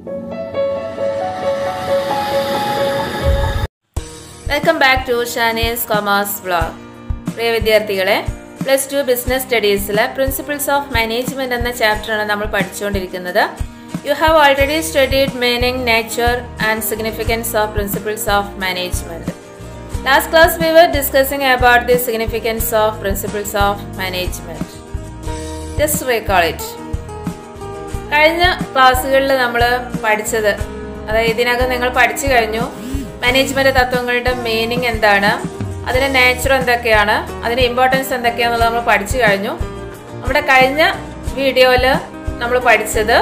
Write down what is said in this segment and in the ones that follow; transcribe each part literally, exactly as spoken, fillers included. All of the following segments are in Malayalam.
Welcome back to Shani's commerce vlog. പ്രിയ വിദ്യാർത്ഥികളെ, പ്ലസ് ടു ബിസിനസ് സ്റ്റഡീസിലെ പ്രിൻസിപ്പിൾസ് ഓഫ് മാനേജ്മെന്റ് എന്ന ചാപ്റ്ററാണ് നമ്മൾ പഠിച്ചുകൊണ്ടിരിക്കുന്നത്. You have already studied meaning, nature and significance of principles of management. Last class we were discussing about the significance of principles of management. Just recall it. കഴിഞ്ഞ ക്ലാസ്സുകളിൽ നമ്മൾ പഠിച്ചത്, അതായത് ഇതിനകം നിങ്ങൾ പഠിച്ചു കഴിഞ്ഞു, മാനേജ്മെന്റ് തത്വങ്ങളുടെ മീനിങ് എന്താണ്, അതിന്റെ നേച്ചർ എന്തൊക്കെയാണ്, അതിന്റെ ഇമ്പോർട്ടൻസ് എന്തൊക്കെയാണെന്നുള്ളത് നമ്മൾ പഠിച്ചു കഴിഞ്ഞു. നമ്മുടെ കഴിഞ്ഞ വീഡിയോയിൽ നമ്മൾ പഠിച്ചത്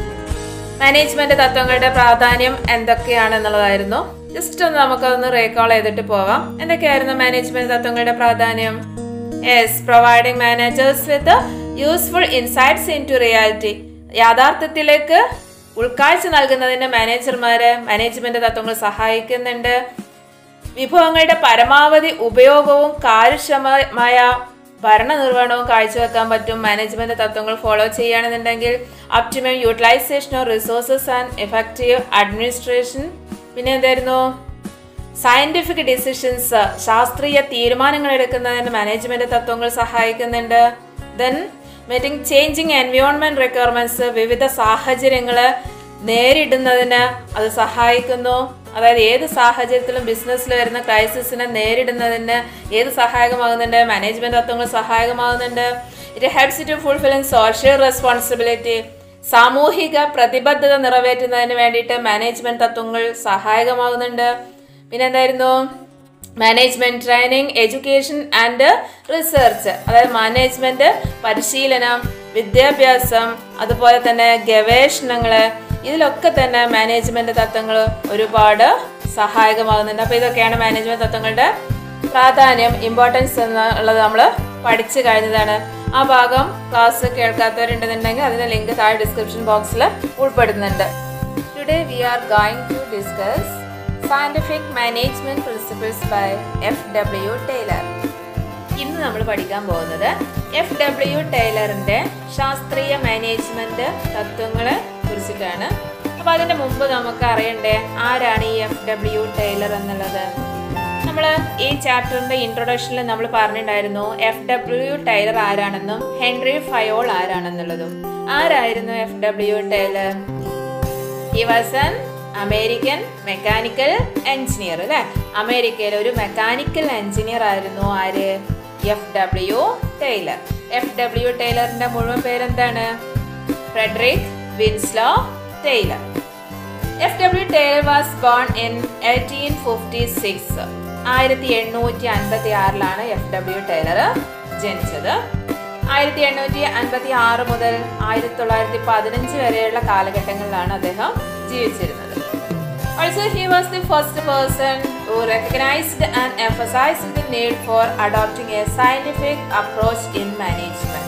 മാനേജ്മെന്റ് തത്വങ്ങളുടെ പ്രാധാന്യം എന്തൊക്കെയാണെന്നുള്ളതായിരുന്നു. ജസ്റ്റ് ഒന്ന് നമുക്കതൊന്ന് റീകോൾ ചെയ്തിട്ട് പോവാം. എന്തൊക്കെയായിരുന്നു മാനേജ്മെന്റ് തത്വങ്ങളുടെ പ്രാധാന്യം? Yes, providing managers with useful insights into reality. യാഥാർത്ഥ്യത്തിലേക്ക് ഉൾക്കാഴ്ച നൽകുന്നതിന് മാനേജർമാരെ മാനേജ്മെന്റ് തത്വങ്ങൾ സഹായിക്കുന്നുണ്ട്. വിഭവങ്ങളുടെ പരമാവധി ഉപയോഗവും കാര്യക്ഷമമായ ഭരണനിർവഹണവും കാഴ്ചവെക്കാൻ പറ്റും മാനേജ്മെന്റ് തത്വങ്ങൾ ഫോളോ ചെയ്യുകയാണെന്നുണ്ടെങ്കിൽ. Optimum utilisation of resources and effective administration. പിന്നെ എന്തായിരുന്നു? സയന്റിഫിക് ഡിസിഷൻസ്, ശാസ്ത്രീയ തീരുമാനങ്ങൾ എടുക്കുന്നതിന് മാനേജ്മെന്റ് തത്വങ്ങൾ സഹായിക്കുന്നുണ്ട്. Then meeting changing environment requirements, വിവിധ സാഹചര്യങ്ങള് നേരിടുന്നതിന് അത് സഹായിക്കുന്നു. അതായത് ഏത് സാഹചര്യത്തിലും ബിസിനസ്സിൽ വരുന്ന ക്രൈസിസിനെ നേരിടുന്നതിന് ഏത് സഹായകമാകുന്നുണ്ട്? മാനേജ്മെന്റ് തത്വങ്ങൾ സഹായകമാകുന്നുണ്ട്. It helps to fulfilling social responsibility, സാമൂഹിക പ്രതിബദ്ധത നിറവേറ്റുന്നതിന് വേണ്ടിയിട്ട് മാനേജ്മെന്റ് തത്വങ്ങൾ സഹായകമാകുന്നുണ്ട്. പിന്നെ എന്തായിരുന്നു? Management training, education and research, അതായത് മാനേജ്മെന്റ് പരിശീലനം, വിദ്യാഭ്യാസം, അതുപോലെ തന്നെ ഗവേഷണങ്ങള്, ഇതിലൊക്കെ തന്നെ മാനേജ്മെന്റ് തത്വങ്ങൾ ഒരുപാട് സഹായകമാകുന്നുണ്ട്. അപ്പൊ ഇതൊക്കെയാണ് മാനേജ്മെന്റ് തത്വങ്ങളുടെ പ്രാധാന്യം, ഇമ്പോർട്ടൻസ് എന്നുള്ളത് നമ്മൾ പഠിച്ചു കഴിഞ്ഞതാണ്. ആ ഭാഗം ക്ലാസ് കേൾക്കാത്തവരുണ്ടെന്നുണ്ടെങ്കിൽ അതിന്റെ ലിങ്ക് താഴെ ഡിസ്ക്രിപ്ഷൻ ബോക്സിൽ ഉൾപ്പെടുന്നുണ്ട്. Today we are going to discuss scientific management principles by F W Taylor. ഇന്ന് നമ്മൾ പഠിക്കാൻ പോകുന്നത് എഫ് ഡബ്ല്യു ടൈലറിന്റെ ശാസ്ത്രീയ മാനേജ്മെന്റ് തത്വങ്ങളെ കുറിച്ചിട്ടാണ്. അപ്പൊ അതിന്റെ മുമ്പ് നമുക്ക് അറിയണ്ടേ ആരാണ് ഈ എഫ് ഡബ്ല്യു ടൈലർ എന്നുള്ളത്. നമ്മൾ ഈ ചാപ്റ്ററിന്റെ ഇൻട്രൊഡക്ഷനിൽ നമ്മൾ പറഞ്ഞിട്ടുണ്ടായിരുന്നു എഫ് ഡബ്ല്യു ടൈലർ ആരാണെന്നും ഹെൻറി ഫയോൾ ആരാണെന്നുള്ളതും. ആരായിരുന്നു F W Taylor? He was an American mechanical engineer. അല്ലെ, അമേരിക്കയിലെ ഒരു മെക്കാനിക്കൽ എഞ്ചിനീയർ ആയിരുന്നു ആര്? F W Taylor. F W ടൈലറിന്റെ മുഴുവൻ പേരെന്താണ്? Frederick Winslow Taylor. F W Taylor was born in eighteen fifty six. ആയിരത്തി എണ്ണൂറ്റി അൻപത്തി ആറിലാണ് എഫ് ഡബ്ല്യു ടൈലർ ജനിച്ചത്. ആയിരത്തി എണ്ണൂറ്റി അൻപത്തി ആറ് മുതൽ ആയിരത്തി തൊള്ളായിരത്തി പതിനഞ്ച് വരെയുള്ള കാലഘട്ടങ്ങളിലാണ് അദ്ദേഹം ജീവിച്ചിരുന്നത്. Also, he was the first person who recognized and emphasized the need for adopting a scientific approach in management.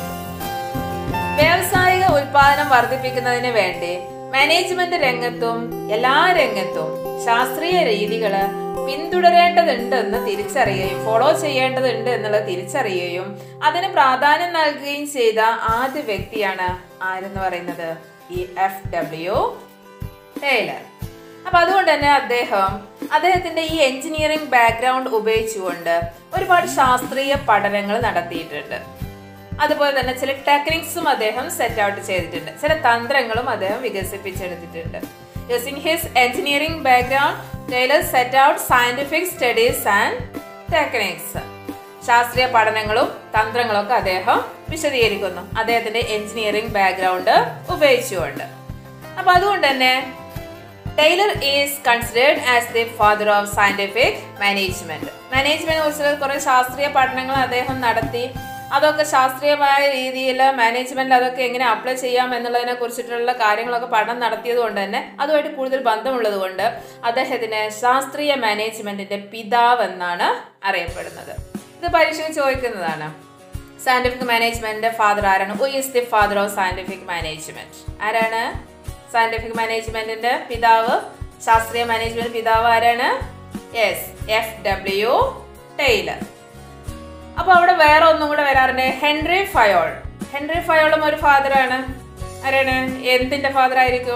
വ്യാവസായിക ഉൽപാദനം വർദ്ധിപ്പിക്കുന്നതിന് വേണ്ടി മാനേജ്മെന്റ് രംഗത്തും എല്ലാ രംഗത്തും ശാസ്ത്രീയ രീതികള് പിന്തുടരേണ്ടതുണ്ടെന്ന് തിരിച്ചറിയുകയും ഫോളോ ചെയ്യേണ്ടതുണ്ട് എന്നുള്ളത് തിരിച്ചറിയുകയും അതിന് പ്രാധാന്യം നൽകുകയും ചെയ്ത ആദ്യ വ്യക്തിയാണ് ആരെന്ന് പറയുന്നത്? ഈ എഫ് ഡബ്ല്യു ടൈലർ. അപ്പൊ അതുകൊണ്ട് തന്നെ അദ്ദേഹം അദ്ദേഹത്തിന്റെ ഈ എഞ്ചിനീയറിംഗ് ബാക്ക്ഗ്രൗണ്ട് ഉപയോഗിച്ചുകൊണ്ട് ഒരുപാട് ശാസ്ത്രീയ പഠനങ്ങൾ നടത്തിയിട്ടുണ്ട്. അതുപോലെ തന്നെ ചില ടെക്നിക്സും അദ്ദേഹം സെറ്റ് ഔട്ട് ചെയ്തിട്ടുണ്ട്, ചില തന്ത്രങ്ങളും അദ്ദേഹം വികസിപ്പിച്ചെടുത്തിട്ടുണ്ട്. Using his engineering background Taylor set out scientific studies and techniques. ശാസ്ത്രീയ പഠനങ്ങളും തന്ത്രങ്ങളും ഒക്കെ അദ്ദേഹം വിശദീകരിക്കുന്നു അദ്ദേഹത്തിന്റെ എഞ്ചിനീയറിംഗ് ബാക്ക്ഗ്രൗണ്ട് ഉപയോഗിച്ചുകൊണ്ട്. അപ്പൊ അതുകൊണ്ട് തന്നെ Taylor is considered as the father of scientific management. മാനേജ്മെന്റിനെ കുറിച്ചുള്ള കുറെ ശാസ്ത്രീയ പഠനങ്ങൾ അദ്ദേഹം നടത്തി. അതൊക്കെ ശാസ്ത്രീയമായ രീതിയിൽ മാനേജ്മെന്റിൽ അതൊക്കെ എങ്ങനെ അപ്ലൈ ചെയ്യാം എന്നുള്ളതിനെ കുറിച്ചിട്ടുള്ള കാര്യങ്ങളൊക്കെ പഠനം നടത്തിയത് കൊണ്ട് തന്നെ അതുമായിട്ട് കൂടുതൽ ബന്ധമുള്ളത് കൊണ്ട് അദ്ദേഹത്തിന് ശാസ്ത്രീയ മാനേജ്മെന്റിന്റെ പിതാവ് എന്നാണ് അറിയപ്പെടുന്നത്. ഇത് പരീക്ഷയ്ക്ക് ചോദിക്കുന്നതാണ്. സയന്റിഫിക് മാനേജ്മെന്റിന്റെ ഫാദർ ആരാണ്? Who is the father of scientific management? ആരാണ് സയന്റിഫിക് മാനേജ്മെന്റിന്റെ പിതാവ്? ശാസ്ത്രീയ മാനേജ്മെന്റ് പിതാവ് ആരാണ്? Yes, F W Taylor. അപ്പൊ അവിടെ വേറെ ഒന്നും കൂടെ വരാറുണ്ട്, ഹെൻറി ഫയോൾ. ഹെൻറി ഫയോളും ഒരു ഫാദറാണ്. ആരാണ്? എന്തിന്റെ ഫാദർ ആയിരിക്കും?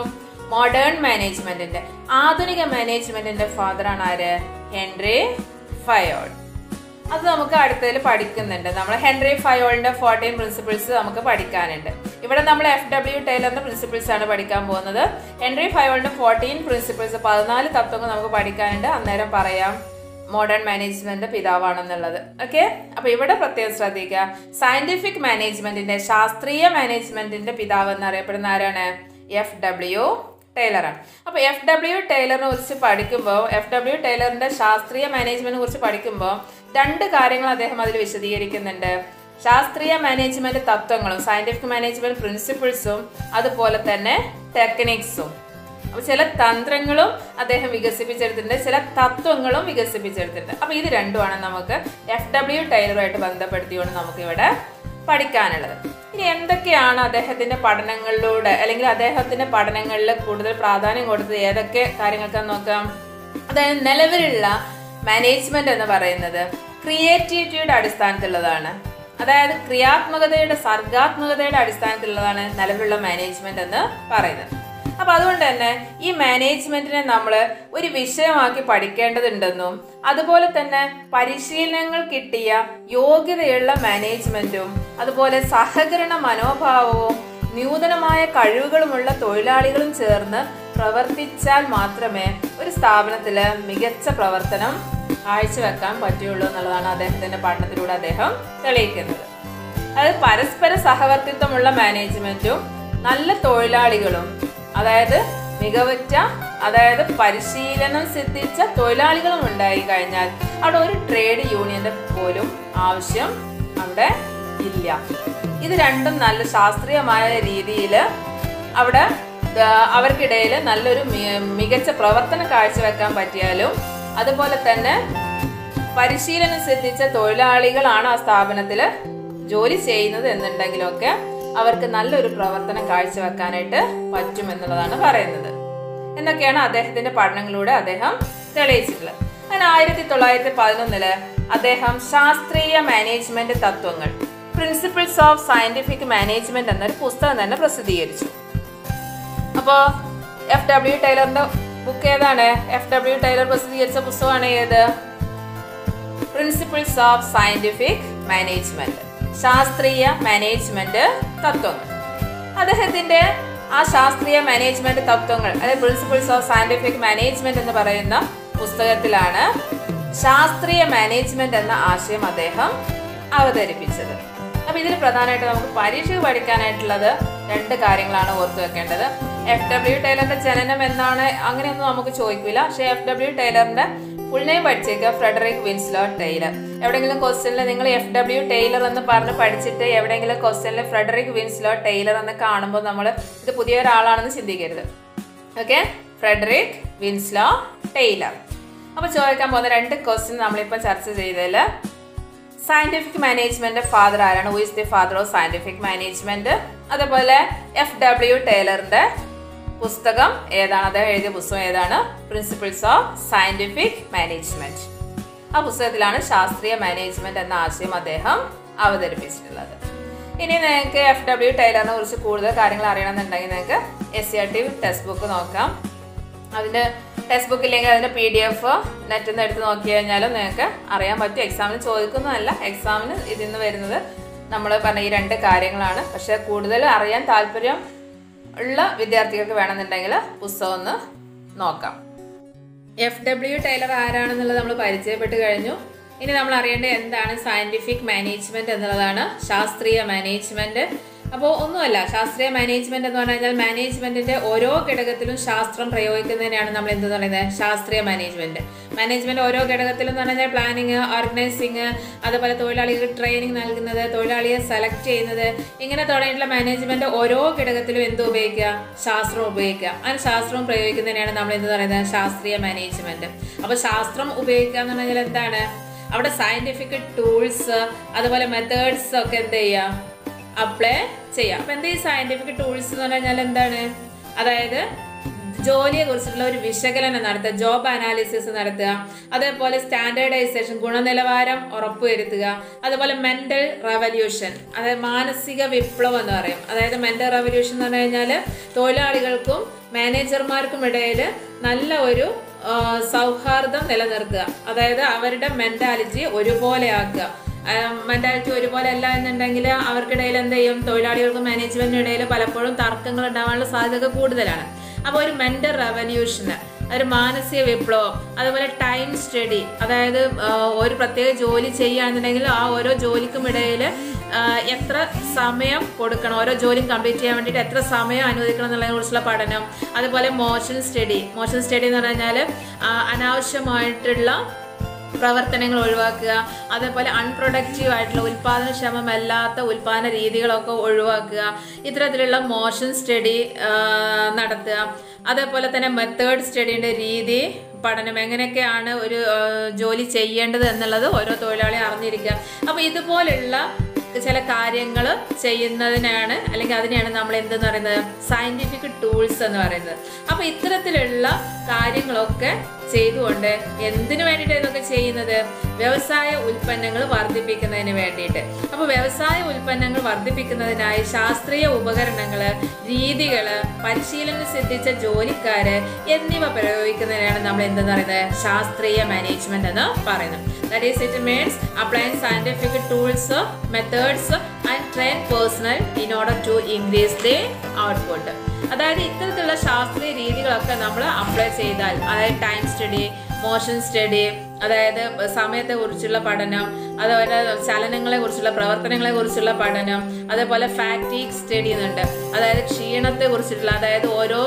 മോഡേൺ മാനേജ്മെന്റിന്റെ ആധുനിക മാനേജ്മെന്റിന്റെ ഫാദറാണ് ആര്? Henri Fayol. അത് നമുക്ക് അടുത്തതിൽ പഠിക്കുന്നുണ്ട്. നമ്മൾ ഹെൻറി ഫയോളിന്റെ ഫോർട്ടീൻ പ്രിൻസിപ്പിൾസ് നമുക്ക് പഠിക്കാനുണ്ട്. ഇവിടെ നമ്മൾ എഫ് ഡബ്ല്യു ടൈലറിന്റെ പ്രിൻസിപ്പിൾസ് ആണ് പഠിക്കാൻ പോകുന്നത്. ഹെൻറി ഫയോളിന്റെ ഫോർട്ടീൻ പ്രിൻസിപ്പിൾസ് പതിനാല് തത്വങ്ങൾ നമുക്ക് പഠിക്കാനുണ്ട്. അന്നേരം പറയാം മോഡേൺ മാനേജ്മെന്റ് പിതാവാണെന്നുള്ളത്. ഓക്കെ, അപ്പൊ ഇവിടെ പ്രത്യേകം ശ്രദ്ധിക്കുക, സയന്റിഫിക് മാനേജ്മെന്റിന്റെ ശാസ്ത്രീയ മാനേജ്മെന്റിന്റെ പിതാവ് എന്നറിയപ്പെടുന്ന ആരാണ്? എഫ് ഡബ്ല്യു ടൈലറാണ്. അപ്പൊ എഫ് ഡബ്ല്യു ടൈലറിനെ കുറിച്ച് പഠിക്കുമ്പോൾ, എഫ് ഡബ്ല്യു ടൈലറിന്റെ ശാസ്ത്രീയ മാനേജ്മെന്റിനെ കുറിച്ച് പഠിക്കുമ്പോൾ രണ്ട് കാര്യങ്ങൾ അദ്ദേഹം അതിൽ വിശദീകരിക്കുന്നുണ്ട്. ശാസ്ത്രീയ മാനേജ്മെന്റ് തത്വങ്ങളും സയന്റിഫിക് മാനേജ്മെന്റ് പ്രിൻസിപ്പിൾസും അതുപോലെ തന്നെ ടെക്നിക്സും. അപ്പൊ ചില തന്ത്രങ്ങളും അദ്ദേഹം വികസിപ്പിച്ചെടുത്തിട്ടുണ്ട്, ചില തത്വങ്ങളും വികസിപ്പിച്ചെടുത്തിട്ടുണ്ട്. അപ്പൊ ഇത് രണ്ടുമാണ് നമുക്ക് എഫ് ഡബ്ല്യു ടൈലറുമായിട്ട് ബന്ധപ്പെടുത്തിക്കൊണ്ട് നമുക്ക് ഇവിടെ പഠിക്കാനുള്ളത്. ഇനി എന്തൊക്കെയാണ് അദ്ദേഹത്തിന്റെ പഠനങ്ങളിലൂടെ അല്ലെങ്കിൽ അദ്ദേഹത്തിന്റെ പഠനങ്ങളിൽ കൂടുതൽ പ്രാധാന്യം കൊടുത്തത് ഏതൊക്കെ കാര്യങ്ങൾക്കാന്ന് നോക്കാം. അതായത് നിലവിലുള്ള മാനേജ്മെന്റ് എന്ന് പറയുന്നത് ക്രിയേറ്റിവിറ്റിയുടെ അടിസ്ഥാനത്തിലുള്ളതാണ്. അതായത് ക്രിയാത്മകതയുടെ സർഗാത്മകതയുടെ അടിസ്ഥാനത്തിലുള്ളതാണ് നിലവിലുള്ള മാനേജ്മെന്റ് എന്ന് പറയുന്നത്. അപ്പൊ അതുകൊണ്ട് തന്നെ ഈ മാനേജ്മെന്റിനെ നമ്മൾ ഒരു വിഷയമാക്കി പഠിക്കേണ്ടതുണ്ടെന്നും അതുപോലെ തന്നെ പരിശീലനങ്ങൾ കിട്ടിയ യോഗ്യതയുള്ള മാനേജ്മെന്റും അതുപോലെ സഹകരണ മനോഭാവവും നൂതനമായ കഴിവുകളുമുള്ള തൊഴിലാളികളും ചേർന്ന് പ്രവർത്തിച്ചാൽ മാത്രമേ ഒരു സ്ഥാപനത്തില് മികച്ച പ്രവർത്തനം കാഴ്ചവെക്കാൻ പറ്റുള്ളൂ എന്നുള്ളതാണ് അദ്ദേഹത്തിന്റെ പഠനത്തിലൂടെ അദ്ദേഹം തെളിയിക്കുന്നത്. അതായത് പരസ്പര സഹവർത്തിത്വമുള്ള മാനേജ്മെന്റും നല്ല തൊഴിലാളികളും, അതായത് മികവുറ്റ അതായത് പരിശീലനം സിദ്ധിച്ച തൊഴിലാളികളും ഉണ്ടായി കഴിഞ്ഞാൽ അവിടെ ഒരു ട്രേഡ് യൂണിയന്റെ പോലും ആവശ്യം അവിടെ ഇല്ല. ഇത് രണ്ടും നല്ല ശാസ്ത്രീയമായ രീതിയിൽ അവിടെ അവർക്കിടയിൽ നല്ലൊരു മികച്ച പ്രവർത്തനം കാഴ്ചവെക്കാൻ പറ്റിയാലും അതുപോലെ തന്നെ പരിശീലനം സിദ്ധിച്ച തൊഴിലാളികളാണ് ആ സ്ഥാപനത്തിൽ ജോലി ചെയ്യുന്നത് എന്നുണ്ടെങ്കിലൊക്കെ അവർക്ക് നല്ലൊരു പ്രവർത്തനം കാഴ്ചവെക്കാനായിട്ട് പറ്റുമെന്നുള്ളതാണ് പറയുന്നത്. എന്നൊക്കെയാണ് അദ്ദേഹത്തിന്റെ പഠനങ്ങളിലൂടെ അദ്ദേഹം തെളിയിച്ചിട്ടുള്ളത്. അങ്ങനെ ആയിരത്തി തൊള്ളായിരത്തി പതിനൊന്നില് അദ്ദേഹം ശാസ്ത്രീയ മാനേജ്മെന്റ് തത്വങ്ങൾ പ്രിൻസിപ്പിൾസ് ഓഫ് സയന്റിഫിക് മാനേജ്മെന്റ് എന്നൊരു പുസ്തകം തന്നെ പ്രസിദ്ധീകരിച്ചു. അപ്പോ എഫ് ഡബ്ല്യു ടൈലറിന്റെ ബുക്ക് ഏതാണ്? എഫ് ഡബ്ല്യു ടൈലർ പ്രസിദ്ധീകരിച്ച പുസ്തകമാണ് ഏത്? പ്രിൻസിപ്പിൾസ് ഓഫ് സയന്റിഫിക് മാനേജ്മെന്റ്, ശാസ്ത്രീയ മാനേജ്മെന്റ് തത്വങ്ങൾ. അദ്ദേഹത്തിന്റെ ആ ശാസ്ത്രീയ മാനേജ്മെന്റ് തത്വങ്ങൾ അതായത് പ്രിൻസിപ്പിൾസ് ഓഫ് സയന്റിഫിക് മാനേജ്മെന്റ് എന്ന് പറയുന്ന പുസ്തകത്തിലാണ് ശാസ്ത്രീയ മാനേജ്മെന്റ് എന്ന ആശയം അദ്ദേഹം അവതരിപ്പിച്ചത്. അപ്പൊ ഇതിൽ പ്രധാനമായിട്ട് നമുക്ക് പരീക്ഷയ്ക്ക് പഠിക്കാനായിട്ടുള്ളത് രണ്ട് കാര്യങ്ങളാണ് ഓർത്തു വെക്കേണ്ടത്. എഫ് ഡബ്ല്യു ടൈലറിന്റെ ജനനം എന്നാണ് അങ്ങനെയൊന്നും നമുക്ക് ചോദിക്കില്ല. പക്ഷെ എഫ് ഡബ്ല്യു ടൈലറിന്റെ ഫുൾ നെയിം പഠിച്ചേക്കുക, ഫ്രെഡറിക് വിൻസ്ലോ ടൈലർ. എവിടെയെങ്കിലും ക്വസ്റ്റ്യനിൽ നിങ്ങൾ എഫ് ഡബ്ല്യു ടൈലർ എന്ന് പറഞ്ഞ് പഠിച്ചിട്ട് എവിടെയെങ്കിലും ക്വസ്റ്റ്യനിൽ ഫ്രെഡറിക് വിൻസ്ലോ ടൈലർ എന്ന് കാണുമ്പോൾ നമ്മൾ ഇത് പുതിയ ഒരാളാണെന്ന് ചിന്തിക്കരുത്. Okay, Frederick Winslow Taylor. അപ്പൊ ചോദിക്കാൻ പോകുന്ന രണ്ട് ക്വസ്റ്റ്യൻ നമ്മളിപ്പോ ചർച്ച ചെയ്തതിൽ സയന്റിഫിക് മാനേജ്മെന്റ് ഫാദർ ആരാണ്? Who is the father of scientific management? അതുപോലെ എഫ് ഡബ്ല്യു ടൈലറിന്റെ പുസ്തകം ഏതാണ്? അദ്ദേഹം എഴുതിയ പുസ്തകം ഏതാണ്? Principles of scientific management. ആ പുസ്തകത്തിലാണ് ശാസ്ത്രീയ മാനേജ്മെന്റ് എന്ന ആശയം അദ്ദേഹം അവതരിപ്പിച്ചിട്ടുള്ളത്. ഇനി നിങ്ങൾക്ക് എഫ് ഡബ്ല്യു ടൈലറിനെ കുറിച്ച് കൂടുതൽ കാര്യങ്ങൾ അറിയണമെന്നുണ്ടെങ്കിൽ നിങ്ങൾക്ക് S C R T textbook നോക്കാം. അതിന്റെ ടെക്സ്റ്റ് ബുക്ക് ഇല്ലെങ്കിൽ അതിന്റെ പി ഡി എഫ് നെറ്റിൽ നിന്ന് എടുത്ത് നോക്കി കഴിഞ്ഞാലും നിങ്ങൾക്ക് അറിയാൻ പറ്റും. എക്സാമിന് ചോദിക്കുന്നതല്ല, എക്സാമിന് ഇതിൽ നിന്ന് വരുന്നത് നമ്മൾ പറഞ്ഞ ഈ രണ്ട് കാര്യങ്ങളാണ്. പക്ഷെ കൂടുതൽ അറിയാൻ താല്പര്യം ഉള്ള വിദ്യാർത്ഥികൾക്ക് വേണമെന്നുണ്ടെങ്കിൽ പുസ്തകം ഒന്ന് നോക്കാം. എഫ് ഡബ്ല്യു ടൈലർ ആരാണെന്നുള്ളത് നമ്മൾ പരിചയപ്പെട്ട് കഴിഞ്ഞു. ഇനി നമ്മൾ അറിയേണ്ടത് എന്താണ് സയന്റിഫിക് മാനേജ്മെന്റ് എന്നുള്ളതാണ്, ശാസ്ത്രീയ മാനേജ്മെന്റ്. അപ്പോൾ ഒന്നുമല്ല, ശാസ്ത്രീയ മാനേജ്മെന്റ് എന്ന് പറഞ്ഞു കഴിഞ്ഞാൽ മാനേജ്മെന്റിന്റെ ഓരോ ഘടകത്തിലും ശാസ്ത്രം പ്രയോഗിക്കുന്നതിനാണ് നമ്മൾ എന്ത് പറയുന്നത്? ശാസ്ത്രീയ മാനേജ്മെന്റ്. മാനേജ്മെന്റ് ഓരോ ഘടകത്തിലും എന്ന് പറഞ്ഞാൽ പ്ലാനിങ്, ഓർഗനൈസിങ്, അതുപോലെ തൊഴിലാളികൾക്ക് ട്രെയിനിങ് നൽകുന്നത്, തൊഴിലാളിയെ സെലക്ട് ചെയ്യുന്നത്, ഇങ്ങനെ തുടങ്ങിയിട്ടുള്ള മാനേജ്മെന്റ് ഓരോ ഘടകത്തിലും എന്ത് ഉപയോഗിക്കുക? ശാസ്ത്രം ഉപയോഗിക്കുക. അങ്ങനെ ശാസ്ത്രം പ്രയോഗിക്കുന്നതിനാണ് നമ്മൾ എന്ത് പറയുന്നത്? ശാസ്ത്രീയ മാനേജ്മെന്റ്. അപ്പൊ ശാസ്ത്രം ഉപയോഗിക്കുക എന്ന് പറഞ്ഞാൽ എന്താണ്? അവിടെ സയന്റിഫിക് ടൂൾസ് അതുപോലെ മെത്തേഡ്സ് ഒക്കെ എന്ത് ചെയ്യാം? അപ്ലൈ ചെയ്യാം. അപ്പൊ എന്താ ഈ സയന്റിഫിക് ടൂൾസ് എന്ന് പറഞ്ഞാൽ എന്താണ്? അതായത് ജോലിയെ കുറിച്ചിട്ടുള്ള ഒരു വിശകലനം നടത്തുക, ജോബ് അനാലിസിസ് നടത്തുക, അതേപോലെ സ്റ്റാൻഡേർഡൈസേഷൻ ഗുണനിലവാരം ഉറപ്പുവരുത്തുക, അതുപോലെ മെന്റൽ റവല്യൂഷൻ, അതായത് മാനസിക വിപ്ലവം എന്ന് പറയും. അതായത് മെന്റൽ റവല്യൂഷൻ എന്ന് പറഞ്ഞു കഴിഞ്ഞാൽ തൊഴിലാളികൾക്കും മാനേജർമാർക്കും ഇടയിൽ നല്ല ഒരു സൗഹാർദ്ദം നിലനിർത്തുക, അതായത് അവരുടെ മെന്റാലിറ്റി ഒരുപോലെ ആക്കുക. മെന്റാലിറ്റി ഒരുപോലെ അല്ല എന്നുണ്ടെങ്കിൽ അവർക്കിടയിൽ എന്ത് ചെയ്യും, തൊഴിലാളികൾക്കും മാനേജ്മെന്റിനും ഇടയിൽ പലപ്പോഴും തർക്കങ്ങൾ ഉണ്ടാവാനുള്ള സാധ്യത കൂടുതലാണ്. അപ്പോൾ ഒരു മെന്റൽ റവല്യൂഷന്, ഒരു മാനസിക വിപ്ലവം, അതുപോലെ ടൈം സ്റ്റഡി, അതായത് ഒരു പ്രത്യേക ജോലി ചെയ്യുകയാണെന്നുണ്ടെങ്കിൽ ആ ഓരോ ജോലിക്കും ഇടയിൽ എത്ര സമയം കൊടുക്കണം, ഓരോ ജോലിയും കംപ്ലീറ്റ് ചെയ്യാൻ വേണ്ടിയിട്ട് എത്ര സമയം അനുവദിക്കണം എന്നുള്ളതിനെ കുറിച്ചുള്ള പഠനം. അതുപോലെ മോഷൻ സ്റ്റഡി, മോഷൻ സ്റ്റഡി എന്ന് പറഞ്ഞു കഴിഞ്ഞാൽ അനാവശ്യമായിട്ടുള്ള പ്രവർത്തനങ്ങൾ ഒഴിവാക്കുക, അതേപോലെ അൺപ്രൊഡക്റ്റീവ് ആയിട്ടുള്ള ഉൽപാദനക്ഷമമല്ലാത്ത ഉൽപാദന രീതികളൊക്കെ ഒഴിവാക്കുക. ഇത്തരത്തിലുള്ള മോഷൻ സ്റ്റഡി നടത്തുക. അതേപോലെ തന്നെ മെത്തേഡ് സ്റ്റഡിയുടെ രീതി പഠനം, എങ്ങനെയൊക്കെയാണ് ഒരു ജോലി ചെയ്യേണ്ടത് എന്നുള്ളത് ഓരോ തൊഴിലാളി അറിഞ്ഞിരിക്കുക. അപ്പോൾ ഇതുപോലുള്ള ചില കാര്യങ്ങൾ ചെയ്യുന്നതിനാണ്, അല്ലെങ്കിൽ അതിനെയാണ് നമ്മൾ എന്തെന്ന് പറയുന്നത്, സയന്റിഫിക് ടൂൾസ് എന്ന് പറയുന്നത്. അപ്പോൾ ഇത്തരത്തിലുള്ള കാര്യങ്ങളൊക്കെ ചെയ്തുകൊണ്ട് എന്തിനു വേണ്ടിയിട്ട് ഇതൊക്കെ ചെയ്യുന്നത്, വ്യവസായ ഉൽപ്പന്നങ്ങൾ വർദ്ധിപ്പിക്കുന്നതിന് വേണ്ടിയിട്ട്. അപ്പോൾ വ്യവസായ ഉൽപ്പന്നങ്ങൾ വർദ്ധിപ്പിക്കുന്നതിനായി ശാസ്ത്രീയ ഉപകരണങ്ങൾ, രീതികൾ, പരിശീലനം സിദ്ധിച്ച ജോലിക്കാര് എന്നിവ പ്രയോഗിക്കുന്നതിനാണ് നമ്മൾ എന്തെന്ന് പറയുന്നത്, ശാസ്ത്രീയ മാനേജ്മെന്റ് എന്ന് പറയുന്നത്. That is, it means applying scientific tools, methods and trained personnel in order to increase the output. അതായത് ഇത്തരത്തിലുള്ള ശാസ്ത്രീയ രീതികളൊക്കെ നമ്മൾ അപ്ലൈ ചെയ്താൽ, അതായത് ടൈം സ്റ്റഡി, മോഷൻ സ്റ്റഡി, അതായത് സമയത്തെ കുറിച്ചുള്ള പഠനം, അതുപോലെ ചലനങ്ങളെ കുറിച്ചുള്ള പ്രവർത്തനങ്ങളെ കുറിച്ചുള്ള പഠനം, അതേപോലെ ഫാറ്റീഗ് സ്റ്റഡി എന്നുണ്ട്, അതായത് ക്ഷീണത്തെ കുറിച്ചിട്ടുള്ള, അതായത് ഓരോ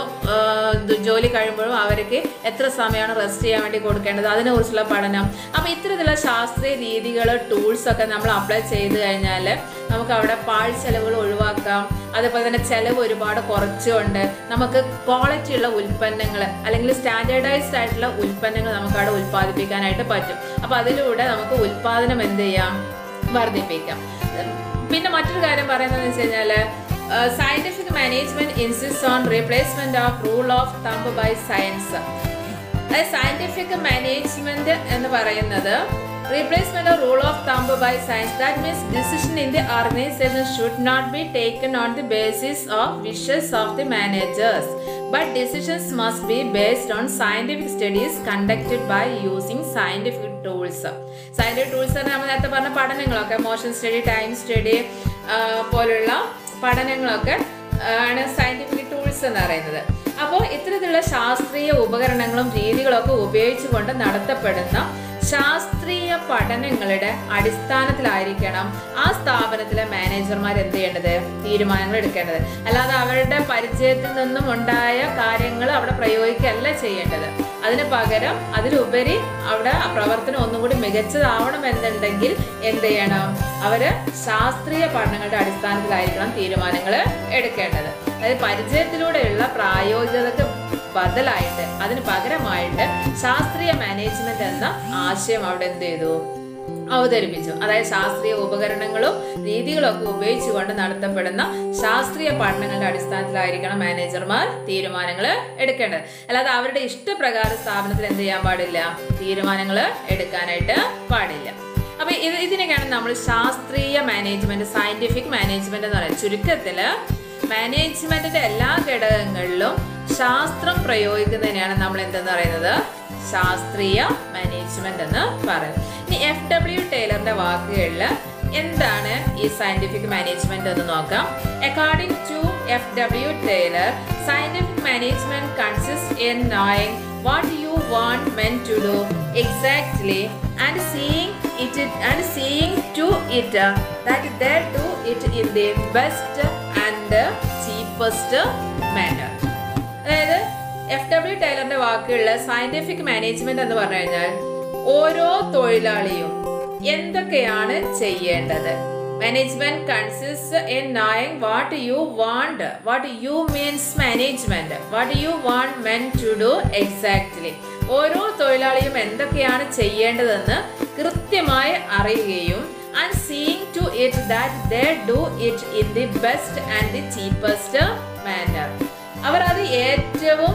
ജോലി കഴിയുമ്പോഴും അവർക്ക് എത്ര സമയമാണ് റെസ്റ്റ് ചെയ്യാൻ വേണ്ടി കൊടുക്കേണ്ടത്, അതിനെ കുറിച്ചുള്ള പഠനം. അപ്പോൾ ഇത്തരത്തിലുള്ള ശാസ്ത്രീയ രീതികൾ, ടൂൾസ് ഒക്കെ നമ്മൾ അപ്ലൈ ചെയ്ത് കഴിഞ്ഞാൽ നമുക്ക് അവിടെ പാഴ്ചെലവുകൾ ഒഴിവാക്കാം. അതേപോലെ തന്നെ ചെലവ് ഒരുപാട് കുറച്ചുകൊണ്ട് നമുക്ക് ക്വാളിറ്റി ഉള്ള ഉൽപ്പന്നങ്ങൾ, അല്ലെങ്കിൽ സ്റ്റാൻഡേർഡൈസ്ഡ് ആയിട്ടുള്ള ഉൽപ്പന്നങ്ങൾ നമുക്ക് അവിടെ ഉൽപ്പാദിപ്പിക്കാനായിട്ട് പറ്റും. അപ്പൊ അതിലൂടെ നമുക്ക് ഉൽപാദനം എന്ത് ചെയ്യാം, വർദ്ധിപ്പിക്കാം. പിന്നെ മറ്റൊരു കാര്യം പറയുന്നത് വെച്ച് കഴിഞ്ഞാല്, scientific management insist on replacement of rule of thumb by science. അതായത് സയന്റിഫിക് മാനേജ്മെന്റ് എന്ന് പറയുന്നത് replacement of rule of thumb by science. That means decision in the organization should not be taken on the basis of wishes of the managers, but decisions must be based on scientific studies conducted by using scientific tools. Scientific tools ആണ് നമ്മൾ നേരത്തെ പറഞ്ഞ പഠനങ്ങളൊക്കെ, മോഷൻ സ്റ്റഡി, ടൈം സ്റ്റഡി പോലുള്ള പഠനങ്ങളൊക്കെ ആണ് സയന്റിഫിക് ടൂൾസ് എന്ന് പറയുന്നത്. അപ്പോൾ ഇത്തരത്തിലുള്ള ശാസ്ത്രീയ ഉപകരണങ്ങളും രീതികളൊക്കെ ഉപയോഗിച്ചുകൊണ്ട് നടത്തപ്പെടുന്ന ശാസ്ത്രീയ പഠനങ്ങളുടെ അടിസ്ഥാനത്തിലായിരിക്കണം ആ സ്ഥാപനത്തിലെ മാനേജർമാർ എന്ത് ചെയ്യേണ്ടത്, തീരുമാനങ്ങൾ എടുക്കേണ്ടത്. അല്ലാതെ അവരുടെ പരിചയത്തിൽ നിന്നും ഉണ്ടായ കാര്യങ്ങൾ അവിടെ പ്രയോഗിക്കുകയല്ല ചെയ്യേണ്ടത്. അതിന് പകരം അതിലുപരി അവിടെ പ്രവർത്തനം ഒന്നും കൂടി മികച്ചതാവണം എന്നുണ്ടെങ്കിൽ എന്ത് ചെയ്യണം, അവര് ശാസ്ത്രീയ പഠനങ്ങളുടെ അടിസ്ഥാനത്തിലായിരിക്കണം തീരുമാനങ്ങൾ എടുക്കേണ്ടത്. അതായത് പരിചയത്തിലൂടെയുള്ള പ്രായോഗികതക്ക് ബദലായിട്ട്, അതിന് പകരമായിട്ട് ശാസ്ത്രീയ മാനേജ്മെന്റ് എന്ന ആശയം അവിടെ എന്ത് ചെയ്തു, അവതരിപ്പിച്ചു. അതായത് ശാസ്ത്രീയ ഉപകരണങ്ങളും രീതികളും ഒക്കെ ഉപയോഗിച്ചുകൊണ്ട് നടത്തപ്പെടുന്ന ശാസ്ത്രീയ പഠനങ്ങളുടെ അടിസ്ഥാനത്തിലായിരിക്കണം മാനേജർമാർ തീരുമാനങ്ങൾ എടുക്കേണ്ടത്. അല്ലാതെ അവരുടെ ഇഷ്ടപ്രകാരം സ്ഥാപനത്തിൽ എന്ത് ചെയ്യാൻ പാടില്ല, തീരുമാനങ്ങൾ എടുക്കാനായിട്ട് പാടില്ല. അപ്പൊ ഇത് ഇതിനൊക്കെയാണ് നമ്മൾ ശാസ്ത്രീയ മാനേജ്മെന്റ്, സയന്റിഫിക് മാനേജ്മെന്റ് എന്ന് പറയുന്നത്. ചുരുക്കത്തില് മാനേജ്മെന്റിന്റെ എല്ലാ ഘടകങ്ങളിലും ശാസ്ത്രം പ്രയോഗിക്കുന്നതിനെയാണ് നമ്മൾ എന്തെന്ന് പറയുന്നത്, ശാസ്ത്രീയ മാനേജ്മെന്റ് എന്ന് പറയുന്നത്. ഇനി എഫ് ഡബ്ല്യു ടൈലറിന്റെ വാക്കുകളിൽ എന്താണ് ഈ സയന്റിഫിക് മാനേജ്മെന്റ് എന്ന് നോക്കാം. According to F W Taylor, scientific management consist in knowing what you want men to do exactly and seeing it and seeing to it that they do it in the best and cheapest manner. അതായത് എഫ് ഡബ്ല്യു ടൈലറിന്റെ വാക്കുകളിൽ സയന്റിഫിക് മാനേജ്മെന്റ് എന്ന് പറഞ്ഞു കഴിഞ്ഞാൽ ഓരോ തൊഴിലാളിയും എന്തൊക്കെയാണ് ചെയ്യേണ്ടത്. Management consists in knowing what you want. What you means management. What you want men to do exactly. ഓരോ തൊഴിലാളിയും എന്തൊക്കെയാണ് ചെയ്യേണ്ടതെന്ന് കൃത്യമായി അറിയുകയും and seeing to it that they do it in the best and the cheapest manner. അവർ അത് ഏറ്റവും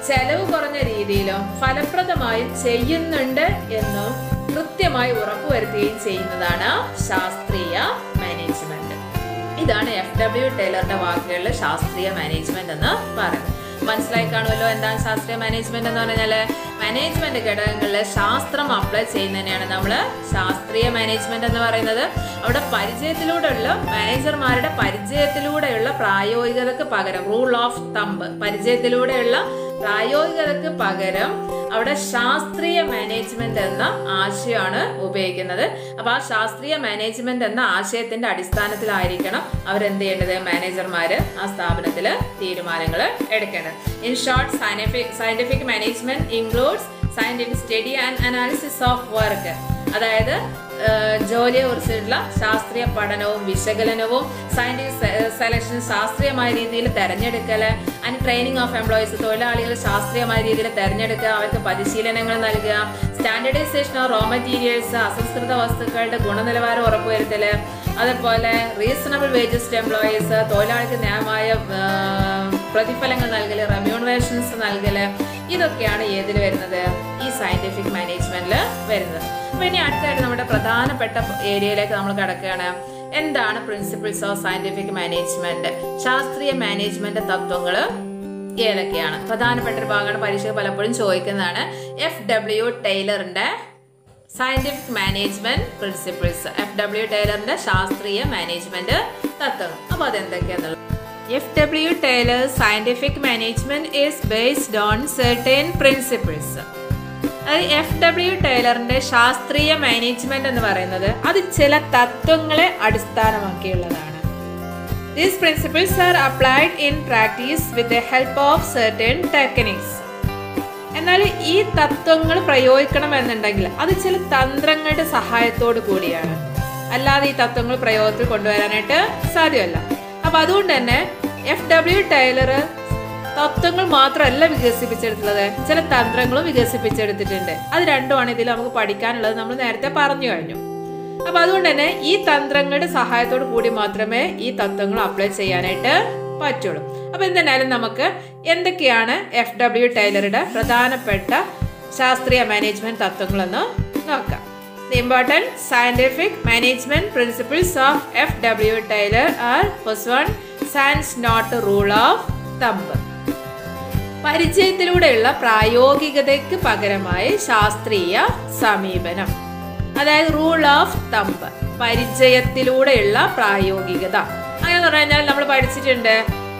ചെലവ് കുറഞ്ഞ രീതിയിലും ഫലപ്രദമായും ചെയ്യുന്നുണ്ട് എന്നും കൃത്യമായി ഉറപ്പുവരുത്തുകയും ചെയ്യുന്നതാണ് ശാസ്ത്രീയ മാനേജ്മെന്റ്. ഇതാണ് എഫ് ഡബ്ല്യു ടൈലറുടെ വാക്കുകളിൽ ശാസ്ത്രീയ മാനേജ്മെന്റ് എന്ന് പറയുന്നത്. മനസ്സിലായി കാണുമല്ലോ എന്താണ് ശാസ്ത്രീയ മാനേജ്മെന്റ് എന്ന് പറഞ്ഞാല് മാനേജ്മെന്റ് ഘടകങ്ങളില് ശാസ്ത്രം അപ്ലൈ ചെയ്യുന്നതിനെയാണ് നമ്മൾ ശാസ്ത്രീയ മാനേജ്മെന്റ് എന്ന് പറയുന്നത്. അവിടെ പരിചയത്തിലൂടെയുള്ള മാനേജർമാരുടെ പരിചയത്തിലൂടെയുള്ള പ്രായോഗികതക്ക് പകരം റൂൾ ഓഫ് തമ്പ് പരിചയത്തിലൂടെയുള്ള പ്രായോഗികതക്ക് പകരം അവിടെ ശാസ്ത്രീയ മാനേജ്മെന്റ് എന്ന ആശയമാണ് ഉപയോഗിക്കുന്നത്. അപ്പൊ ആ ശാസ്ത്രീയ മാനേജ്മെന്റ് എന്ന ആശയത്തിന്റെ അടിസ്ഥാനത്തിലായിരിക്കണം അവരെന്ത് ചെയ്യേണ്ടത്, മാനേജർമാര് ആ സ്ഥാപനത്തില് തീരുമാനങ്ങൾ എടുക്കേണ്ടത്. In short, scientific scientific management includes scientific study and analysis of work. അതായത് ജോലിയെ കുറിച്ചുള്ള ശാസ്ത്രീയ പഠനവും വിശകലനവും സയന്റിഫിക് സെലക്ഷൻ ശാസ്ത്രീയമായ രീതിയിൽ തെരഞ്ഞെടുക്കല് ആൻഡ് ട്രെയിനിങ് ഓഫ് എംപ്ലോയീസ് തൊഴിലാളികൾ ശാസ്ത്രീയമായ രീതിയിൽ തെരഞ്ഞെടുക്കുക, അവർക്ക് പരിശീലനങ്ങൾ നൽകുക, സ്റ്റാൻഡേർഡൈസേഷൻ ഓഫ് റോ മെറ്റീരിയൽസ് അസംസ്കൃത വസ്തുക്കളുടെ ഗുണനിലവാരം ഉറപ്പുവരുത്തല്, അതേപോലെ റീസണബിൾ വേജസ് ടു എംപ്ലോയീസ് തൊഴിലാളിക്ക് ന്യായമായ പ്രതിഫലങ്ങൾ നൽകല്, റെമ്യൂണറേഷൻസ് നൽകല്, ഇതൊക്കെയാണ് ഏതിൽ വരുന്നത്, ഈ സയന്റിഫിക് മാനേജ്മെന്റിൽ വരുന്നത്. അപ്പൊ ഇനി അടുത്തായിട്ട് നമ്മുടെ പ്രധാനപ്പെട്ട ഏരിയയിലേക്ക് നമ്മൾ കിടക്കുകയാണ്. എന്താണ് പ്രിൻസിപ്പിൾസ് ഓഫ് സയന്റിഫിക് മാനേജ്മെന്റ്? ശാസ്ത്രീയ മാനേജ്മെന്റ് തത്വങ്ങൾ ഏതൊക്കെയാണ്? പ്രധാനപ്പെട്ട ഒരു ഭാഗമാണ്, പരീക്ഷ പലപ്പോഴും ചോദിക്കുന്നതാണ്. എഫ് ഡബ്ല്യു ടൈലറിന്റെ scientific management principles, F W ടൈലറിന്റെ ശാസ്ത്രീയ മാനേജ്മെന്റ് തത്വങ്ങൾ. അപ്പൊ അതെന്തൊക്കെയാന്നുള്ളത്, F W Taylor's scientific management is based on certain principles. അതായത് എഫ് ഡബ്ല്യു ടൈലറിന്റെ ശാസ്ത്രീയ മാനേജ്മെന്റ് എന്ന് പറയുന്നത് അത് ചില തത്വങ്ങളെ അടിസ്ഥാനമാക്കിയുള്ളതാണ്. These principles are applied in practice with the help of certain techniques. എന്നാൽ ഈ തത്വങ്ങൾ പ്രയോഗിക്കണമെന്നുണ്ടെങ്കിൽ അത് ചില തന്ത്രങ്ങളുടെ സഹായത്തോടു കൂടിയാണ്, അല്ലാതെ ഈ തത്വങ്ങൾ പ്രയോഗത്തിൽ കൊണ്ടുവരാനായിട്ട് സാധ്യമല്ല. അപ്പൊ അതുകൊണ്ട് തന്നെ എഫ് ഡബ്ല്യു ടൈലർ തത്വങ്ങൾ മാത്രമല്ല വികസിപ്പിച്ചെടുത്തുള്ളത്, ചില തന്ത്രങ്ങളും വികസിപ്പിച്ചെടുത്തിട്ടുണ്ട്. അത് രണ്ടുമാണ് ഇതിൽ നമുക്ക് പഠിക്കാനുള്ളത്, നമ്മൾ നേരത്തെ പറഞ്ഞു കഴിഞ്ഞു. അപ്പൊ അതുകൊണ്ട് തന്നെ ഈ തന്ത്രങ്ങളുടെ സഹായത്തോടു കൂടി മാത്രമേ ഈ തത്വങ്ങൾ അപ്ലൈ ചെയ്യാനായിട്ട് പറ്റുള്ളൂ. അപ്പൊ എന്തായാലും നമുക്ക് എന്തൊക്കെയാണ് എഫ് ഡബ്ല്യു ടൈലറുടെ പ്രധാനപ്പെട്ട ശാസ്ത്രീയ മാനേജ്മെന്റ് തത്വങ്ങളെന്ന് നോക്കാം. The important scientific management principles of F W Taylor are: first one, science not rule of thumb. പരിചയത്തിലൂടെയുള്ള പ്രായോഗികതയ്ക്ക് പകരമായി ശാസ്ത്രീയ സമീപനം. അതായത് റൂൾ ഓഫ് തമ്പ് പരിചയത്തിലൂടെയുള്ള പ്രായോഗികത. അങ്ങനെ പറഞ്ഞാൽ നമ്മൾ പഠിച്ചിട്ടുണ്ട്,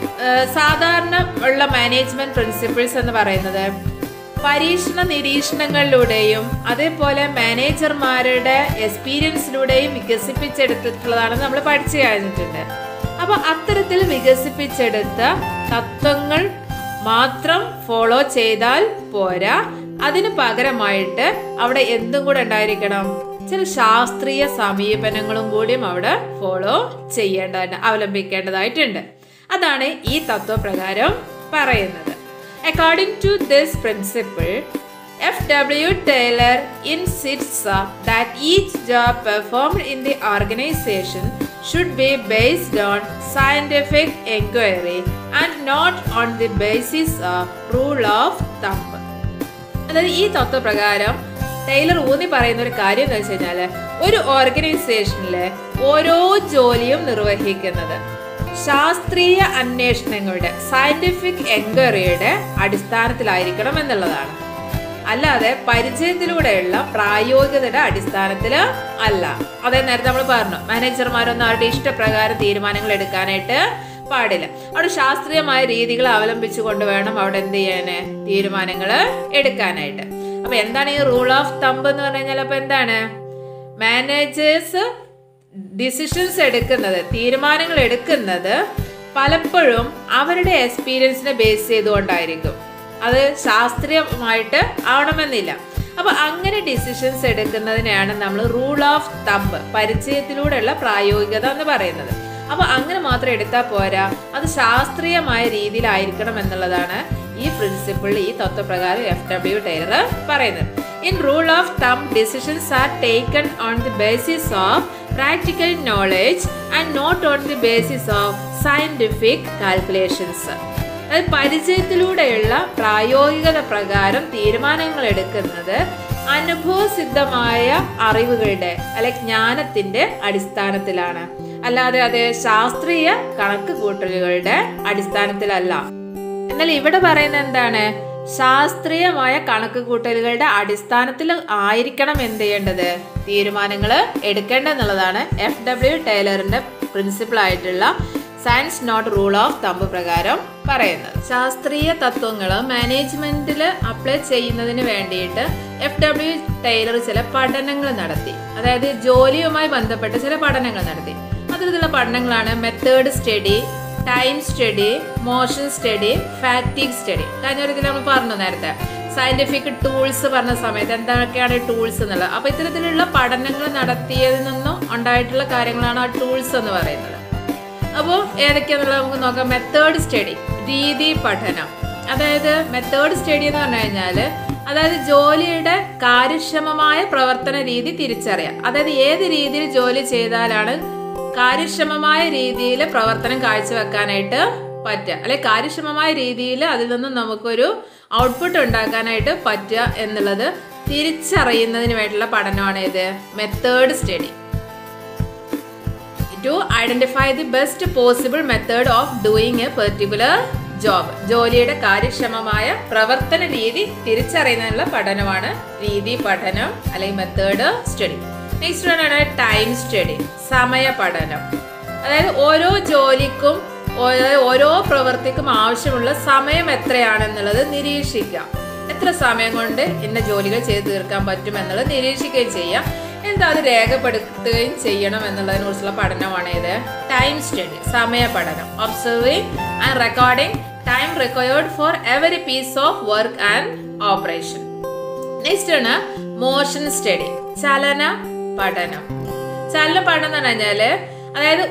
സാധാരണ ഉള്ള മാനേജ്മെന്റ് പ്രിൻസിപ്പിൾസ് എന്ന് പറയുന്നത് പരീക്ഷണ നിരീക്ഷണങ്ങളിലൂടെയും അതേപോലെ മാനേജർമാരുടെ എക്സ്പീരിയൻസിലൂടെയും വികസിപ്പിച്ചെടുത്തിട്ടുള്ളതാണെന്ന് നമ്മൾ പഠിച്ചു കഴിഞ്ഞിട്ടുണ്ട്. അപ്പൊ അത്തരത്തിൽ വികസിപ്പിച്ചെടുത്ത തത്വങ്ങൾ മാത്രം ഫോളോ ചെയ്താൽ പോരാ, അതിന് പകരമായിട്ട് അവിടെ എന്തും കൂടെ ഉണ്ടായിരിക്കണം, ചില ശാസ്ത്രീയ സമീപനങ്ങളും കൂടിയും അവിടെ ഫോളോ ചെയ്യേണ്ടതായിട്ട് അവലംബിക്കേണ്ടതായിട്ടുണ്ട്. അതാണ് ഈ തത്വപ്രകാരം പറയുന്നത്. According to this principle, F W Taylor insists that each job performed in the organization should be based on scientific inquiry and not on the basis of rule of thumb. അതായത് ഈ തത്വപ്രകാരം ടൈലർ ഊന്നി പറയുന്ന ഒരു കാര്യം എന്ന് വെച്ച് കഴിഞ്ഞാല്, ഒരു ഓർഗനൈസേഷനിലെ ഓരോ ജോലിയും നിർവഹിക്കുന്നത് ശാസ്ത്രീയ അന്വേഷണങ്ങളുടെ സയന്റിഫിക് എൻക്വയറിയുടെ അടിസ്ഥാനത്തിലായിരിക്കണം എന്നുള്ളതാണ്. അല്ലാതെ പരിചയത്തിലൂടെയുള്ള പ്രായോഗികതയുടെ അടിസ്ഥാനത്തിൽ അല്ല. അതേ നേരത്തെ നമ്മൾ പറഞ്ഞു, മാനേജർമാരൊന്നും അവരുടെ ഇഷ്ടപ്രകാരം തീരുമാനങ്ങൾ എടുക്കാനായിട്ട് പാടില്ല. അവിടെ ശാസ്ത്രീയമായ രീതികൾ അവലംബിച്ചുകൊണ്ട് വേണം അവിടെ എന്ത് ചെയ്യാന്, തീരുമാനങ്ങൾ എടുക്കാനായിട്ട്. അപ്പൊ എന്താണ് ഈ റൂൾ ഓഫ് തമ്പ് എന്ന് പറഞ്ഞു കഴിഞ്ഞാൽ? അപ്പൊ എന്താണ്, മാനേജേഴ്സ് ഡിസിഷൻസ് എടുക്കുന്നത്, തീരുമാനങ്ങൾ എടുക്കുന്നത് പലപ്പോഴും അവരുടെ എക്സ്പീരിയൻസിനെ ബേസ് ചെയ്തുകൊണ്ടായിരിക്കും. അത് ശാസ്ത്രീയമായിട്ട് ആവണമെന്നില്ല. അപ്പൊ അങ്ങനെ ഡിസിഷൻസ് എടുക്കുന്നതിനെയാണ് നമ്മൾ റൂൾ ഓഫ് തമ്പ് പരിചയത്തിലൂടെയുള്ള പ്രായോഗികത എന്ന് പറയുന്നത്. അപ്പൊ അങ്ങനെ മാത്രം എടുത്താൽ പോരാ, അത് ശാസ്ത്രീയമായ രീതിയിലായിരിക്കണം എന്നുള്ളതാണ് ഈ പ്രിൻസിപ്പിൾ, ഈ തത്വപ്രകാരം എഫ് ഡബ്ല്യു ടൈലർ പറയുന്നത്. In rule of thumb, decisions are taken on the basis of practical knowledge and not on the basis of scientific calculations. അതായത് പരിചയത്തിലൂടെയുള്ള പ്രായോഗികത പ്രകാരം തീരുമാനങ്ങൾ എടുക്കുന്നത് അനുഭവസിദ്ധമായ അറിവുകളുടെ അല്ലെ ജ്ഞാനത്തിന്റെ അടിസ്ഥാനത്തിലാണ്, അല്ലാതെ അത് ശാസ്ത്രീയ കണക്ക് കൂട്ടലുകളുടെ അടിസ്ഥാനത്തിലല്ല. എന്നാൽ ഇവിടെ പറയുന്നത് എന്താണ്? ശാസ്ത്രീയമായ കണക്ക് കൂട്ടലുകളുടെ അടിസ്ഥാനത്തിൽ ആയിരിക്കണം എന്ത് ചെയ്യേണ്ടത്, തീരുമാനങ്ങൾ എടുക്കേണ്ടതെന്നുള്ളതാണ് എഫ് ഡബ്ല്യു ടൈലറിന്റെ പ്രിൻസിപ്പിൾ ആയിട്ടുള്ള science not rule of thumb പ്രകാരം പറയുന്നത്. ശാസ്ത്രീയ തത്വങ്ങൾ മാനേജ്മെന്റിൽ അപ്ലൈ ചെയ്യുന്നതിന് വേണ്ടിയിട്ട് എഫ് ഡബ്ല്യു ടൈലർ ചില പഠനങ്ങൾ നടത്തി. അതായത് ജോലിയുമായി ബന്ധപ്പെട്ട് ചില പഠനങ്ങൾ നടത്തി. അത്തരത്തിലുള്ള പഠനങ്ങളാണ് method study, time study, motion study, fatigue study. കഴിഞ്ഞ ഒരു ഇതിൽ നമ്മൾ പറഞ്ഞു നേരത്തെ സയന്റിഫിക് ടൂൾസ് പറഞ്ഞ സമയത്ത് എന്തൊക്കെയാണ് ടൂൾസ് എന്നുള്ളത്. അപ്പൊ ഇത്തരത്തിലുള്ള പഠനങ്ങൾ നടത്തിയതിൽ നിന്നും ഉണ്ടായിട്ടുള്ള കാര്യങ്ങളാണ് ആ ടൂൾസ് എന്ന് പറയുന്നത്. അപ്പോൾ ഏതൊക്കെയാണെന്നുള്ളത് നമുക്ക് നോക്കാം. മെത്തേഡ് സ്റ്റഡി, രീതി പഠനം. അതായത് മെത്തേഡ് സ്റ്റഡി എന്ന് പറഞ്ഞു കഴിഞ്ഞാൽ അതായത് ജോലിയുടെ കാര്യക്ഷമമായ പ്രവർത്തന രീതി തിരിച്ചറിയാം. അതായത് ഏത് രീതിയിൽ ജോലി ചെയ്താലാണ് കാര്യക്ഷമമായ രീതിയിൽ പ്രവർത്തനം കാഴ്ചവെക്കാനായിട്ട് പറ്റുക, അല്ലെ കാര്യക്ഷമമായ രീതിയിൽ അതിൽ നിന്നും നമുക്കൊരു ഔട്ട്പുട്ട് ഉണ്ടാക്കാനായിട്ട് പറ്റുക എന്നുള്ളത് തിരിച്ചറിയുന്നതിന് വേണ്ടിയുള്ള പഠനമാണ് ഇത് method study. To identify the best possible method of doing a particular job. ജോലിയുടെ കാര്യക്ഷമമായ പ്രവർത്തന രീതി തിരിച്ചറിയുന്നതിനുള്ള പഠനമാണ് രീതി പഠനം അല്ലെങ്കിൽ മെത്തേഡ് സ്റ്റഡി. നെക്സ്റ്റ് വൺ ആണ് ടൈം സ്റ്റഡി, സമയ പഠനം. അതായത് ഓരോ ജോലിക്കും ഓരോ പ്രവൃത്തിക്കും ആവശ്യമുള്ള സമയം എത്രയാണെന്നുള്ളത് നിരീക്ഷിക്കാം. എത്ര സമയം കൊണ്ട് ഇന്ന ജോലികൾ ചെയ്ത് തീർക്കാൻ പറ്റും എന്നുള്ളത് നിരീക്ഷിക്കുകയും ചെയ്യാം. എന്താ അത് രേഖപ്പെടുത്തുകയും ചെയ്യണം എന്നുള്ളതിനെ കുറിച്ചുള്ള പഠനമാണ് ഇത് ടൈം സ്റ്റഡി, സമയ പഠനം. Observing and recording time required for every piece of work and operation. Next ആണ് മോഷൻ സ്റ്റഡി, ചലന പഠനം. ചലന പഠനം എന്ന് പറഞ്ഞാല് അതായത്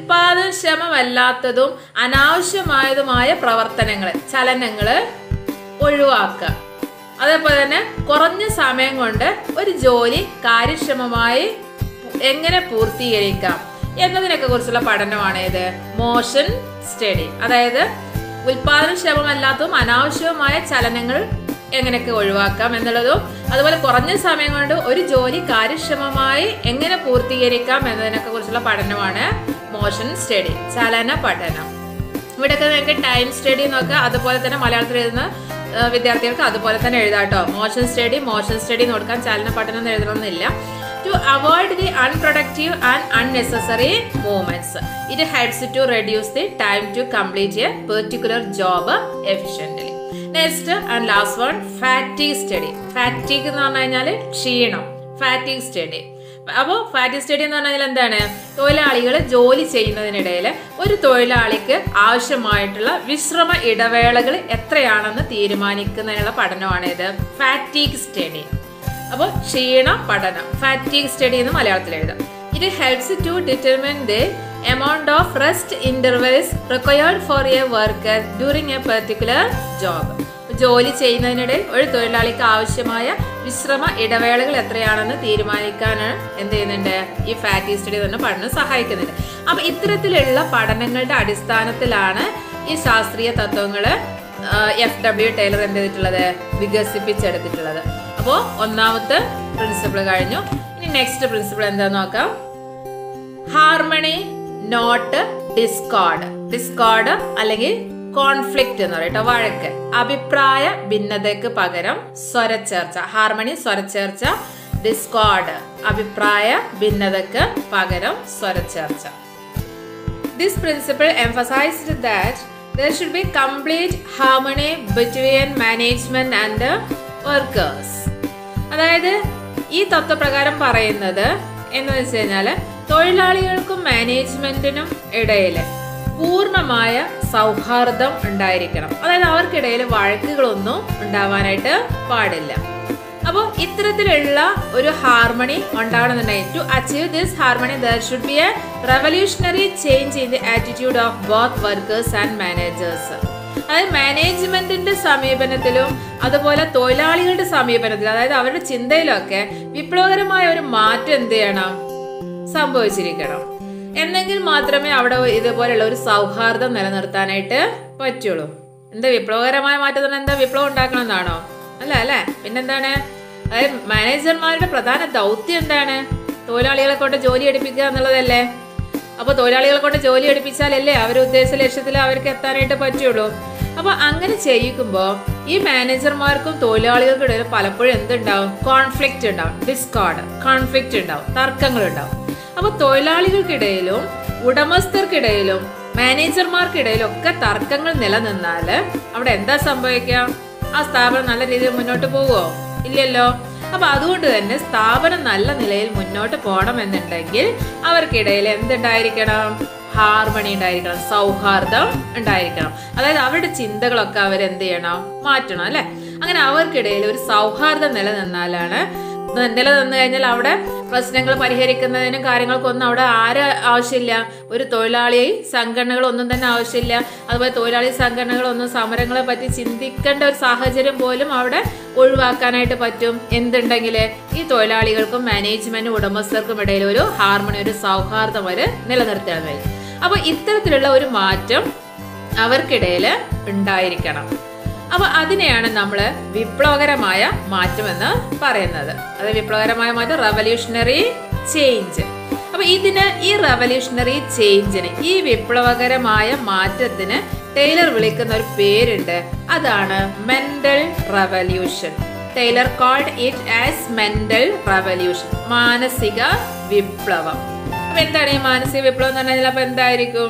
ഉൽപാദനക്ഷമമല്ലാത്തതും അനാവശ്യമായതുമായ പ്രവർത്തനങ്ങൾ, ചലനങ്ങള് ഒഴിവാക്കുക. അതേപോലെ തന്നെ കുറഞ്ഞ സമയം കൊണ്ട് ഒരു ജോലി കാര്യക്ഷമമായി എങ്ങനെ പൂർത്തീകരിക്കാം എന്നതിനൊക്കെ കുറിച്ചുള്ള പഠനമാണ് ഇത് മോഷൻ സ്റ്റഡി. അതായത് ഉൽപാദനക്ഷമമല്ലാത്തതും അനാവശ്യവുമായ ചലനങ്ങൾ എങ്ങനെയൊക്കെ ഒഴിവാക്കാം എന്നുള്ളതും അതുപോലെ കുറഞ്ഞ സമയം കൊണ്ട് ഒരു ജോലി കാര്യക്ഷമമായി എങ്ങനെ പൂർത്തീകരിക്കാം എന്നതിനൊക്കെ കുറിച്ചുള്ള പഠനമാണ് മോഷൻ സ്റ്റഡി, ചലന പഠനം. ഇവിടെയൊക്കെ നിങ്ങൾക്ക് ടൈം സ്റ്റഡി നോക്കുക. അതുപോലെ തന്നെ മലയാളത്തിൽ എഴുതുന്ന വിദ്യാർത്ഥികൾക്ക് അതുപോലെ തന്നെ എഴുതാട്ടോ. മോഷൻ സ്റ്റഡി മോഷൻ സ്റ്റഡി നോക്കാൻ ചലന പഠനം എന്ന് എഴുതണമെന്നില്ല. To avoid the unproductive and unnecessary movements. It helps to reduce the time to complete a particular job efficiently. Next and last one fatigue study. Fatigue എന്ന് പറഞ്ഞു കഴിഞ്ഞാൽ ക്ഷീണം, ഫാറ്റിക് സ്റ്റഡി. അപ്പോൾ ഫാറ്റിക് സ്റ്റഡി എന്ന് പറഞ്ഞാൽ എന്താണ്? തൊഴിലാളികൾ ജോലി ചെയ്യുന്നതിനിടയിൽ ഒരു തൊഴിലാളിക്ക് ആവശ്യമായിട്ടുള്ള വിശ്രമ ഇടവേളകൾ എത്രയാണെന്ന് തീരുമാനിക്കുന്നതിനുള്ള പഠനമാണ് ഇത് ഫാറ്റിക് സ്റ്റഡി. അപ്പോൾ ക്ഷീണ പഠനം, ഫാറ്റിക് സ്റ്റഡി എന്ന് മലയാളത്തിൽ എഴുതാം. It helps to determine the amount of rest intervals required for a worker during a particular job. ജോലി ചെയ്യുന്നതിനിടയിൽ ഒരു തൊഴിലാളിക്ക് ആവശ്യമായ വിശ്രമ ഇടവേളകൾ എത്രയാണെന്ന് തീരുമാനിക്കാനാണ് എന്ത് ചെയ്യുന്നുണ്ട് ഈ ഫാറ്റിക് സ്റ്റഡി തന്നെ പഠനം സഹായിക്കുന്നുണ്ട്. അപ്പൊ ഇത്തരത്തിലുള്ള പഠനങ്ങളുടെ അടിസ്ഥാനത്തിലാണ് ഈ ശാസ്ത്രീയ തത്വങ്ങള് എഫ് ഡബ്ല്യു ടൈലർ എന്ത് ചെയ്തിട്ടുള്ളത് വികസിപ്പിച്ചെടുത്തിട്ടുള്ളത്. അപ്പോൾ ഒന്നാമത്തെ പ്രിൻസിപ്പിൾ കഴിഞ്ഞു. ഇനി നെക്സ്റ്റ് പ്രിൻസിപ്പിൾ എന്താന്ന് നോക്കാം. Harmony not discord. ഡിസ്കോർഡ് അല്ലെങ്കിൽ കോൺഫ്ലിക്റ്റ് എന്ന് പറയട്ടോ, വഴക്ക്. അഭിപ്രായ ഭിന്നതയ്ക്ക് പകരം സ്വരച്ചേർച്ച. ഹാർമണി സ്വരച്ചേർച്ച, ഡിസ്കോർഡ് അഭിപ്രായ ഭിന്നതയ്ക്ക് പകരം സ്വരച്ചേർച്ച. This principle emphasized that there should be complete harmony between management and workers. അതായത് ഈ തത്വപ്രകാരം പറയുന്നത് എന്ന് വെച്ച് കഴിഞ്ഞാൽ തൊഴിലാളികൾക്കും മാനേജ്മെന്റിനും ഇടയിൽ പൂർണ്ണമായ സൗഹാർദ്ദം ഉണ്ടായിരിക്കണം. അതായത് അവർക്കിടയിൽ വഴക്കുകളൊന്നും ഉണ്ടാവാനായിട്ട് പാടില്ല. അപ്പോൾ ഇത്തരത്തിലുള്ള ഒരു ഹാർമണി ഉണ്ടാവണമെന്നുണ്ടെങ്കിൽ to achieve this harmony there should be a revolutionary change in the attitude of both workers and managers. അതായത് മാനേജ്മെന്റിന്റെ സമീപനത്തിലും അതുപോലെ തൊഴിലാളികളുടെ സമീപനത്തിലും അതായത് അവരുടെ ചിന്തയിലൊക്കെ വിപ്ലവകരമായ ഒരു മാറ്റം എന്ത് ചെയ്യണം സംഭവിച്ചിരിക്കണം. എന്നെങ്കിൽ മാത്രമേ അവിടെ ഇതുപോലെയുള്ള ഒരു സൗഹാർദ്ദം നിലനിർത്താനായിട്ട് പറ്റുള്ളൂ. എന്താ വിപ്ലവകരമായ മാറ്റത്തിന് എന്താ വിപ്ലവം ഉണ്ടാക്കണം എന്നാണോ? അല്ല അല്ലേ, പിന്നെന്താണ്? അതായത് മാനേജർമാരുടെ പ്രധാന ദൗത്യം എന്താണ്? തൊഴിലാളികളെ കൊണ്ട് ജോലി എടുപ്പിക്കുക എന്നുള്ളതല്ലേ. അപ്പൊ തൊഴിലാളികളെ കൊണ്ട് ജോലി എടുപ്പിച്ചാലല്ലേ അവർ ഉദ്ദേശ ലക്ഷ്യത്തിൽ അവർക്ക് എത്താനായിട്ട് പറ്റുള്ളൂ. അപ്പൊ അങ്ങനെ ചെയ്യിക്കുമ്പോൾ ഈ മാനേജർമാർക്കും തൊഴിലാളികൾക്കിടയിൽ പലപ്പോഴും എന്തുണ്ടാവും? കോൺഫ്ലിക്റ്റ് ഉണ്ടാവും, ഡിസ്കോർഡ്, കോൺഫ്ലിക്റ്റ് ഉണ്ടാവും, തർക്കങ്ങൾ ഉണ്ടാവും. അപ്പൊ തൊഴിലാളികൾക്കിടയിലും ഉടമസ്ഥർക്കിടയിലും മാനേജർമാർക്കിടയിലും ഒക്കെ തർക്കങ്ങൾ നിലനിന്നാൽ അവിടെ എന്താ സംഭവിക്കുക? ആ സ്ഥാപനം നല്ല രീതിയിൽ മുന്നോട്ട് പോകുമോ? ഇല്ലല്ലോ. അപ്പൊ അതുകൊണ്ട് തന്നെ സ്ഥാപനം നല്ല നിലയിൽ മുന്നോട്ട് പോകണം എന്നുണ്ടെങ്കിൽ അവർക്കിടയിൽ എന്തുണ്ടായിരിക്കണം? ഹാർമണി ഉണ്ടായിരിക്കണം, സൗഹാർദ്ദം ഉണ്ടായിരിക്കണം. അതായത് അവരുടെ ചിന്തകളൊക്കെ അവരെന്ത് ചെയ്യണം? മാറ്റണം അല്ലെ. അങ്ങനെ അവർക്കിടയിൽ ഒരു സൗഹാർദ്ദം നിലനിന്നാലാണ് നിലനിന്ന് കഴിഞ്ഞാൽ അവിടെ പ്രശ്നങ്ങൾ പരിഹരിക്കുന്നതിനും കാര്യങ്ങൾക്കൊന്നും അവിടെ ആര് ആവശ്യമില്ല? ഒരു തൊഴിലാളി സംഘടനകളൊന്നും തന്നെ ആവശ്യമില്ല. അതുപോലെ തൊഴിലാളി സംഘടനകളൊന്നും സമരങ്ങളെ പറ്റി ചിന്തിക്കേണ്ട ഒരു സാഹചര്യം പോലും അവിടെ ഒഴിവാക്കാനായിട്ട് പറ്റും. എന്തുണ്ടെങ്കിൽ ഈ തൊഴിലാളികൾക്കും മാനേജ്മെന്റും ഉടമസ്ഥർക്കും ഇടയിൽ ഒരു ഹാർമണി, ഒരു സൗഹാർദ്ദം അവർ നിലനിർത്താൻ കഴിയും. അപ്പൊ ഇത്തരത്തിലുള്ള ഒരു മാറ്റം അവർക്കിടയിൽ ഉണ്ടായിരിക്കണം. അപ്പൊ അതിനെയാണ് നമ്മൾ വിപ്ലവകരമായ മാറ്റം എന്ന് പറയുന്നത്. അത് വിപ്ലവകരമായ മാറ്റം, റവല്യൂഷണറി ചേഞ്ച്. അപ്പൊ ഇതിന് ഈ റവല്യൂഷണറി ചേഞ്ചിന്, ഈ വിപ്ലവകരമായ മാറ്റത്തിന് ടൈലർ വിളിക്കുന്ന ഒരു പേരുണ്ട്. അതാണ് mental revolution. Taylor called it as mental revolution, മാനസിക വിപ്ലവം. അപ്പൊ എന്താണ് ഈ മാനസിക വിപ്ലവം എന്ന് പറഞ്ഞാൽ? അപ്പൊ എന്തായിരിക്കും?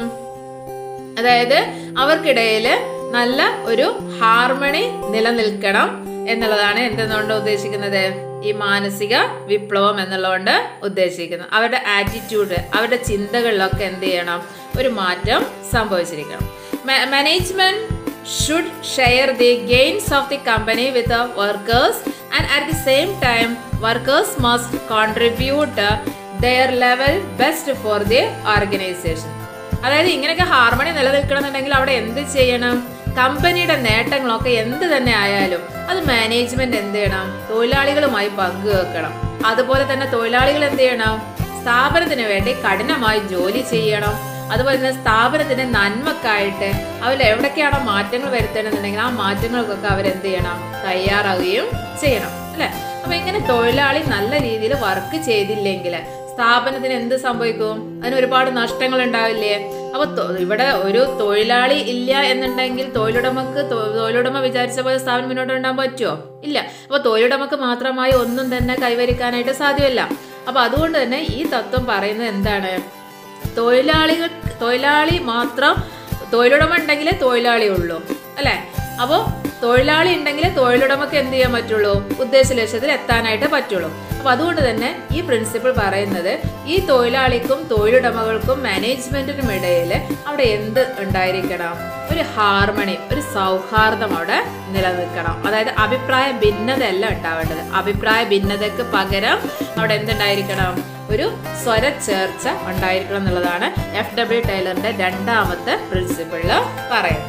അതായത് അവർക്കിടയിൽ നല്ല ഒരു ഹാർമണി നിലനിൽക്കണം എന്നുള്ളതാണ് എന്തെന്നുകൊണ്ട് ഉദ്ദേശിക്കുന്നത്? ഈ മാനസിക വിപ്ലവം എന്നുള്ളതുകൊണ്ട് ഉദ്ദേശിക്കുന്നത്. അവരുടെ ആറ്റിറ്റ്യൂഡ്, അവരുടെ ചിന്തകളിലൊക്കെ എന്ത് ചെയ്യണം? ഒരു മാറ്റം സംഭവിച്ചിരിക്കണം. Management should share the gains of the company with the workers, and at the same time workers must contribute their level best for the organization. അതായത് ഇങ്ങനെയൊക്കെ ഹാർമണി നിലനിൽക്കണമെന്നുണ്ടെങ്കിൽ അവിടെ എന്ത് ചെയ്യണം? കമ്പനിയുടെ നേട്ടങ്ങളൊക്കെ എന്ത് തന്നെ ആയാലും അത് മാനേജ്മെന്റ് എന്ത് ചെയ്യണം? തൊഴിലാളികളുമായി പങ്കുവെക്കണം. അതുപോലെ തന്നെ തൊഴിലാളികൾ എന്ത് ചെയ്യണം? സ്ഥാപനത്തിന് വേണ്ടി കഠിനമായി ജോലി ചെയ്യണം. അതുപോലെ തന്നെ സ്ഥാപനത്തിന്റെ നന്മക്കായിട്ട് അവർ എവിടൊക്കെയാണോ മാറ്റങ്ങൾ വരുത്തേണ്ടതെന്നുണ്ടെങ്കിൽ ആ മാറ്റങ്ങൾക്കൊക്കെ അവരെന്ത് ചെയ്യണം? തയ്യാറാവുകയും ചെയ്യണം അല്ലെ. അപ്പൊ ഇങ്ങനെ തൊഴിലാളി നല്ല രീതിയിൽ വർക്ക് ചെയ്തില്ലെങ്കിൽ സ്ഥാപനത്തിന് എന്ത് സംഭവിക്കും? അതിന് ഒരുപാട് നഷ്ടങ്ങൾ ഉണ്ടാവില്ലേ? അപ്പൊ ഇവിടെ ഒരു തൊഴിലാളി ഇല്ല എന്നുണ്ടെങ്കിൽ തൊഴിലുടമക്ക് തൊഴിലുടമ വിചാരിച്ച പോലെ സ്ഥാപനം മുന്നോട്ട് കൊണ്ടുപോകാൻ പറ്റുമോ? ഇല്ല. അപ്പൊ തൊഴിലുടമക്ക് മാത്രമായി ഒന്നും തന്നെ കൈവരിക്കാനായിട്ട് സാധ്യമല്ല. അപ്പൊ അതുകൊണ്ട് തന്നെ ഈ തത്വം പറയുന്നത് എന്താണ്? തൊഴിലാളികൾ തൊഴിലാളി മാത്രം, തൊഴിലുടമ ഉണ്ടെങ്കിലേ തൊഴിലാളി ഉള്ളൂ അല്ലെ. അപ്പോ തൊഴിലാളി ഉണ്ടെങ്കിലേ തൊഴിലുടമക്ക് എന്ത് ചെയ്യാൻ പറ്റുള്ളൂ? ഉദ്ദേശ ലക്ഷ്യത്തിൽ എത്താനായിട്ട് പറ്റുള്ളൂ. അപ്പൊ അതുകൊണ്ട് തന്നെ ഈ പ്രിൻസിപ്പിൾ പറയുന്നത് ഈ തൊഴിലാളിക്കും തൊഴിലുടമകൾക്കും മാനേജ്മെന്റിനും ഇടയിൽ അവിടെ എന്ത് ഉണ്ടായിരിക്കണം? ഒരു ഹാർമണി, ഒരു സൗഹാർദ്ദം അവിടെ നിലനിൽക്കണം. അതായത് അഭിപ്രായ ഭിന്നതയല്ല ഉണ്ടാവേണ്ടത്. അഭിപ്രായ ഭിന്നതയ്ക്ക് പകരം അവിടെ എന്തുണ്ടായിരിക്കണം? ഒരു സ്വരച്ചേർച്ച ഉണ്ടായിരിക്കണം എന്നുള്ളതാണ് എഫ് ഡബ്ല്യു ടൈലറിന്റെ രണ്ടാമത്തെ പ്രിൻസിപ്പിളില് പറയുന്നത്.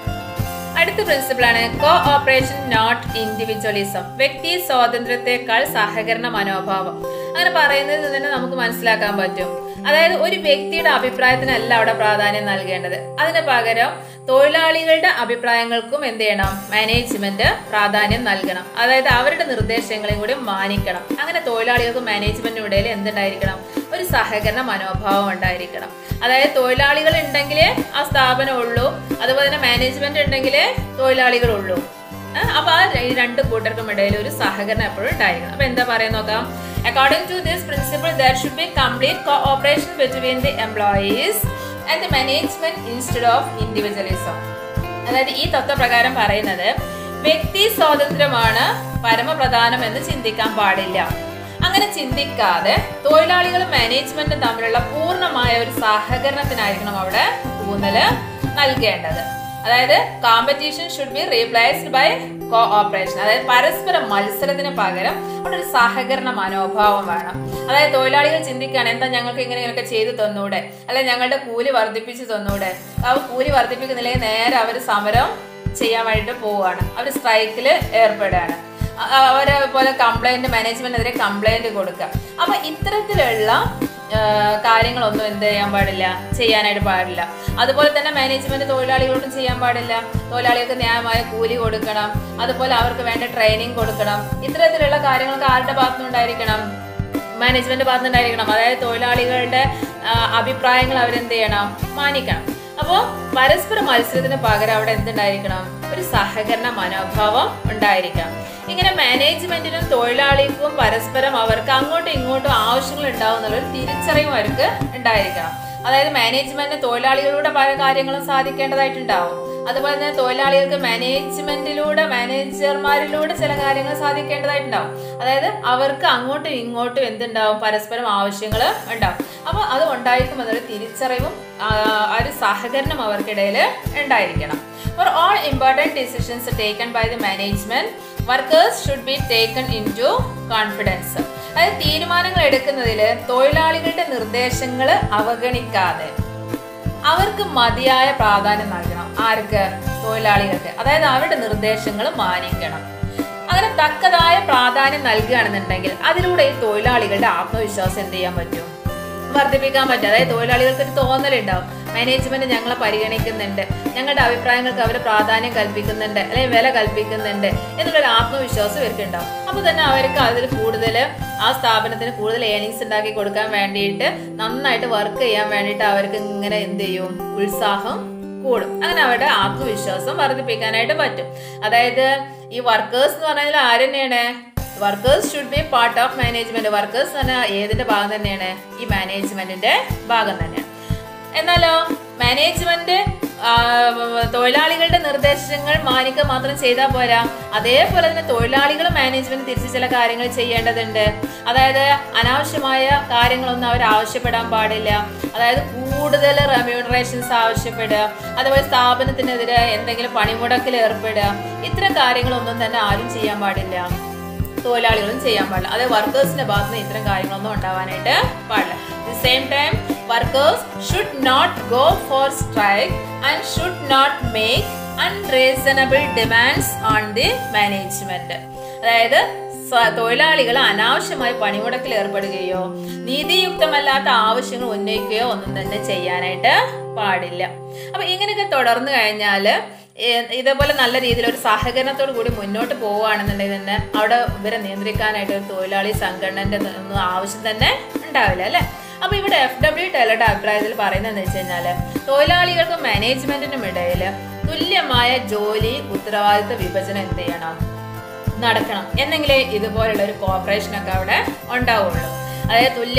അടുത്ത പ്രിൻസിപ്പിളാണ് കോ ഓപ്പറേഷൻ നോട്ട് ഇൻഡിവിജ്വലിസം. വ്യക്തി സ്വാതന്ത്ര്യത്തെക്കാൾ സഹകരണ മനോഭാവം. അങ്ങനെ പറയുന്നതിൽ തന്നെ നമുക്ക് മനസ്സിലാക്കാൻ പറ്റും. അതായത് ഒരു വ്യക്തിയുടെ അഭിപ്രായത്തിനല്ല അവിടെ പ്രാധാന്യം നൽകേണ്ടത്. അതിന് പകരം തൊഴിലാളികളുടെ അഭിപ്രായങ്ങൾക്കും എന്ത് ചെയ്യണം? മാനേജ്മെന്റ് പ്രാധാന്യം നൽകണം. അതായത് അവരുടെ നിർദ്ദേശങ്ങളെയും കൂടി മാനിക്കണം. അങ്ങനെ തൊഴിലാളികൾക്കും മാനേജ്മെന്റിനും ഇടയിൽ എന്തുണ്ടായിരിക്കണം? ഒരു സഹകരണ മനോഭാവം ഉണ്ടായിരിക്കണം. അതായത് തൊഴിലാളികൾ ഉണ്ടെങ്കിലേ ആ സ്ഥാപനം ഉള്ളൂ, അതുപോലെ തന്നെ മാനേജ്മെന്റ് ഉണ്ടെങ്കിലേ തൊഴിലാളികൾ ഉള്ളൂ. അപ്പൊ ആ രണ്ട് കൂട്ടർക്കും ഇടയിൽ ഒരു സഹകരണം എപ്പോഴും ഉണ്ടായിരിക്കണം. അപ്പൊ എന്താ പറയാൻ നോക്കാം? According to this principle there should be complete cooperation between the employees and the management instead of individualism. അതായത് ഈ തത്വപ്രകാരം പറയുന്നത് വ്യക്തി സ്വാതന്ത്ര്യമാണ് പരമപ്രധാനം എന്ന് ചിന്തിക്കാൻ പാടില്ല. അങ്ങനെ ചിന്തിക്കാതെ തൊഴിലാളികളും മാനേജ്മെന്റും തമ്മിലുള്ള പൂർണ്ണമായ ഒരു സഹകരണത്തിനായിരിക്കണം അവിടെ ഊന്നല് നൽകേണ്ടത്. അതായത് competition should be replaced by cooperation. അതായത് പരസ്പര മത്സരത്തിന് പകരം അവിടെ ഒരു സഹകരണ മനോഭാവം വേണം. അതായത് തൊഴിലാളികൾ ചിന്തിക്കുകയാണ്, എന്താ ഞങ്ങൾക്ക് ഇങ്ങനെ ഇങ്ങനെയൊക്കെ ചെയ്തു തന്നൂടെ, അല്ലെ ഞങ്ങളുടെ കൂലി വർദ്ധിപ്പിച്ചു തന്നൂടെ. ആ കൂലി വർദ്ധിപ്പിക്കുന്നില്ലെങ്കിൽ നേരെ അവർ സമരം ചെയ്യാൻ വേണ്ടിയിട്ട് പോവുകയാണ്, അവർ സ്ട്രൈക്കിൽ ഏർപ്പെടുകയാണ്. അവരെ പോലെ കംപ്ലൈന്റ്, മാനേജ്മെന്റിനെതിരെ കംപ്ലൈന്റ് കൊടുക്കുക. അപ്പൊ ഇത്തരത്തിലുള്ള കാര്യങ്ങളൊന്നും എന്ത് ചെയ്യാൻ പാടില്ല, ചെയ്യാനായിട്ട് പാടില്ല. അതുപോലെ തന്നെ മാനേജ്മെന്റ് തൊഴിലാളികളോടും ചെയ്യാൻ പാടില്ല. തൊഴിലാളികൾക്ക് ന്യായമായ കൂലി കൊടുക്കണം, അതുപോലെ അവർക്ക് വേണ്ട ട്രെയിനിങ് കൊടുക്കണം. ഇത്തരത്തിലുള്ള കാര്യങ്ങൾക്ക് ആരുടെ ഭാഗത്തുനിന്നുണ്ടായിരിക്കണം? മാനേജ്മെന്റ് ഭാഗത്തുനിന്നുണ്ടായിരിക്കണം. അതായത് തൊഴിലാളികളുടെ അഭിപ്രായങ്ങൾ അവരെന്ത് ചെയ്യണം? മാനിക്കണം. അപ്പോൾ പരസ്പര മത്സരത്തിന് പകരം അവിടെ എന്തുണ്ടായിരിക്കണം? ഒരു സഹകരണ മനോഭാവം ഉണ്ടായിരിക്കണം. ഇങ്ങനെ മാനേജ്മെന്റിനും തൊഴിലാളിക്കും പരസ്പരം അവർക്ക് അങ്ങോട്ടും ഇങ്ങോട്ടും ആവശ്യങ്ങൾ ഉണ്ടാവും എന്നുള്ളൊരു തിരിച്ചറിവും അവർക്ക് ഉണ്ടായിരിക്കണം. അതായത് മാനേജ്മെന്റ് തൊഴിലാളികളുടെ പല കാര്യങ്ങളും സാധിക്കേണ്ടതായിട്ടുണ്ടാവും. അതുപോലെ തന്നെ തൊഴിലാളികൾക്ക് മാനേജ്മെന്റിലൂടെ മാനേജർമാരിലൂടെ ചില കാര്യങ്ങൾ സാധിക്കേണ്ടതായിട്ടുണ്ടാവും. അതായത് അവർക്ക് അങ്ങോട്ടും ഇങ്ങോട്ടും എന്തുണ്ടാവും? പരസ്പരം ആവശ്യങ്ങൾ ഉണ്ടാവും. അപ്പൊ അത് ഉണ്ടായിരിക്കുമെന്നൊരു തിരിച്ചറിവും ഒരു സഹകരണം അവർക്കിടയിൽ ഉണ്ടായിരിക്കണം. For all important decisions taken by the management, workers should be taken into confidence. അതായത് തീരുമാനങ്ങൾ എടുക്കുന്നതിൽ തൊഴിലാളികളുടെ നിർദ്ദേശങ്ങൾ അവഗണിക്കാതെ അവർക്ക് മതിയായ പ്രാധാന്യം നൽകണം. ആർക്ക്? തൊഴിലാളികൾക്ക്. അതായത് അവരുടെ നിർദ്ദേശങ്ങൾ മാനിക്കണം. അങ്ങനെ തക്കതായ പ്രാധാന്യം നൽകുകയാണെന്നുണ്ടെങ്കിൽ അതിലൂടെ ഈ തൊഴിലാളികളുടെ ആത്മവിശ്വാസം എന്ത് ചെയ്യാൻ പറ്റും? വർദ്ധിപ്പിക്കാൻ പറ്റും. അതായത് തൊഴിലാളികൾക്ക് ഒരു തോന്നലുണ്ടാവും, മാനേജ്മെന്റ് ഞങ്ങളെ പരിഗണിക്കുന്നുണ്ട്, ഞങ്ങളുടെ അഭിപ്രായങ്ങൾക്ക് അവർ പ്രാധാന്യം കൽപ്പിക്കുന്നുണ്ട്, അല്ലെങ്കിൽ വില കൽപ്പിക്കുന്നുണ്ട് എന്നുള്ളൊരു ആത്മവിശ്വാസം ഇവർക്കുണ്ടാവും. അപ്പൊ തന്നെ അവർക്ക് അതിൽ കൂടുതൽ ആ സ്ഥാപനത്തിന് കൂടുതൽ ഏണിങ്സ് ഉണ്ടാക്കി കൊടുക്കാൻ വേണ്ടിയിട്ട്, നന്നായിട്ട് വർക്ക് ചെയ്യാൻ വേണ്ടിയിട്ട് അവർക്ക് ഇങ്ങനെ എന്ത് ചെയ്യും? ഉത്സാഹം കൂടും. അങ്ങനെ അവരുടെ ആത്മവിശ്വാസം വർദ്ധിപ്പിക്കാനായിട്ട് പറ്റും. അതായത് ഈ വർക്കേഴ്സ് എന്ന് പറഞ്ഞാൽ ആര് തന്നെയാണ്? Workers should be part of management. Workers എന്ന് പറഞ്ഞാൽ ഏതിന്റെ ഭാഗം തന്നെയാണ്? ഈ മാനേജ്മെന്റിന്റെ ഭാഗം തന്നെയാണ്. എന്നാലോ മാനേജ്മെന്റ് തൊഴിലാളികളുടെ നിർദ്ദേശങ്ങൾ മാനിക്കുക മാത്രം ചെയ്താൽ പോരാ, അതേപോലെ തന്നെ തൊഴിലാളികൾ മാനേജ്മെന്റ് തിരിച്ച് ചില കാര്യങ്ങൾ ചെയ്യേണ്ടതുണ്ട്. അതായത് അനാവശ്യമായ കാര്യങ്ങളൊന്നും അവർ ആവശ്യപ്പെടാൻ പാടില്ല. അതായത് കൂടുതൽ റെമ്യൂണറേഷൻസ് ആവശ്യപ്പെടുക, അതുപോലെ സ്ഥാപനത്തിനെതിരെ എന്തെങ്കിലും പണിമുടക്കിൽ ഏർപ്പെടുക, ഇത്തരം കാര്യങ്ങളൊന്നും തന്നെ ആരും ചെയ്യാൻ പാടില്ല, തൊഴിലാളികളും ചെയ്യാൻ പാടില്ല. അതായത് വർക്കേഴ്സിന്റെ ഭാഗത്ത് നിന്ന് ഇത്തരം കാര്യങ്ങളൊന്നും ഉണ്ടാവാനായിട്ട് പാടില്ല. At the same time, workers should not go for strike and should not make unreasonable demands on the management. അതായത് തൊഴിലാളികൾ അനാവശ്യമായി പണിമുടക്കിൽ ഏർപ്പെടുകയോ നീതിയുക്തമല്ലാത്ത ആവശ്യങ്ങൾ ഉന്നയിക്കുകയോ ഒന്നും തന്നെ ചെയ്യാനായിട്ട് പാടില്ല. അപ്പൊ ഇങ്ങനെയൊക്കെ തുടർന്നു കഴിഞ്ഞാൽ ഇതേപോലെ നല്ല രീതിയിൽ ഒരു സഹകരണത്തോടു കൂടി മുന്നോട്ട് പോവുകയാണെന്നുണ്ടെങ്കിൽ തന്നെ അവിടെ ഇവരെ നിയന്ത്രിക്കാനായിട്ട് ഒരു തൊഴിലാളി സംഘടനന്റെ ഒന്നും ആവശ്യം തന്നെ ഉണ്ടാവില്ല, അല്ലെ? അപ്പൊ ഇവിടെ എഫ് ഡബ്ല്യു ടൈലറുടെ അഭിപ്രായത്തിൽ പറയുന്നതെന്ന് വെച്ച് കഴിഞ്ഞാല് തൊഴിലാളികൾക്കും മാനേജ്മെന്റിനും ഇടയിൽ തുല്യമായ ജോലി ഉത്തരവാദിത്ത വിഭജനം എന്ത് ചെയ്യണം? നടക്കണം. എന്നെങ്കിലേ ഇതുപോലുള്ള ഒരു കോർപ്പറേഷൻ ഒക്കെ അവിടെ ഉണ്ടാവുള്ളൂ. അതായത് തുല്യ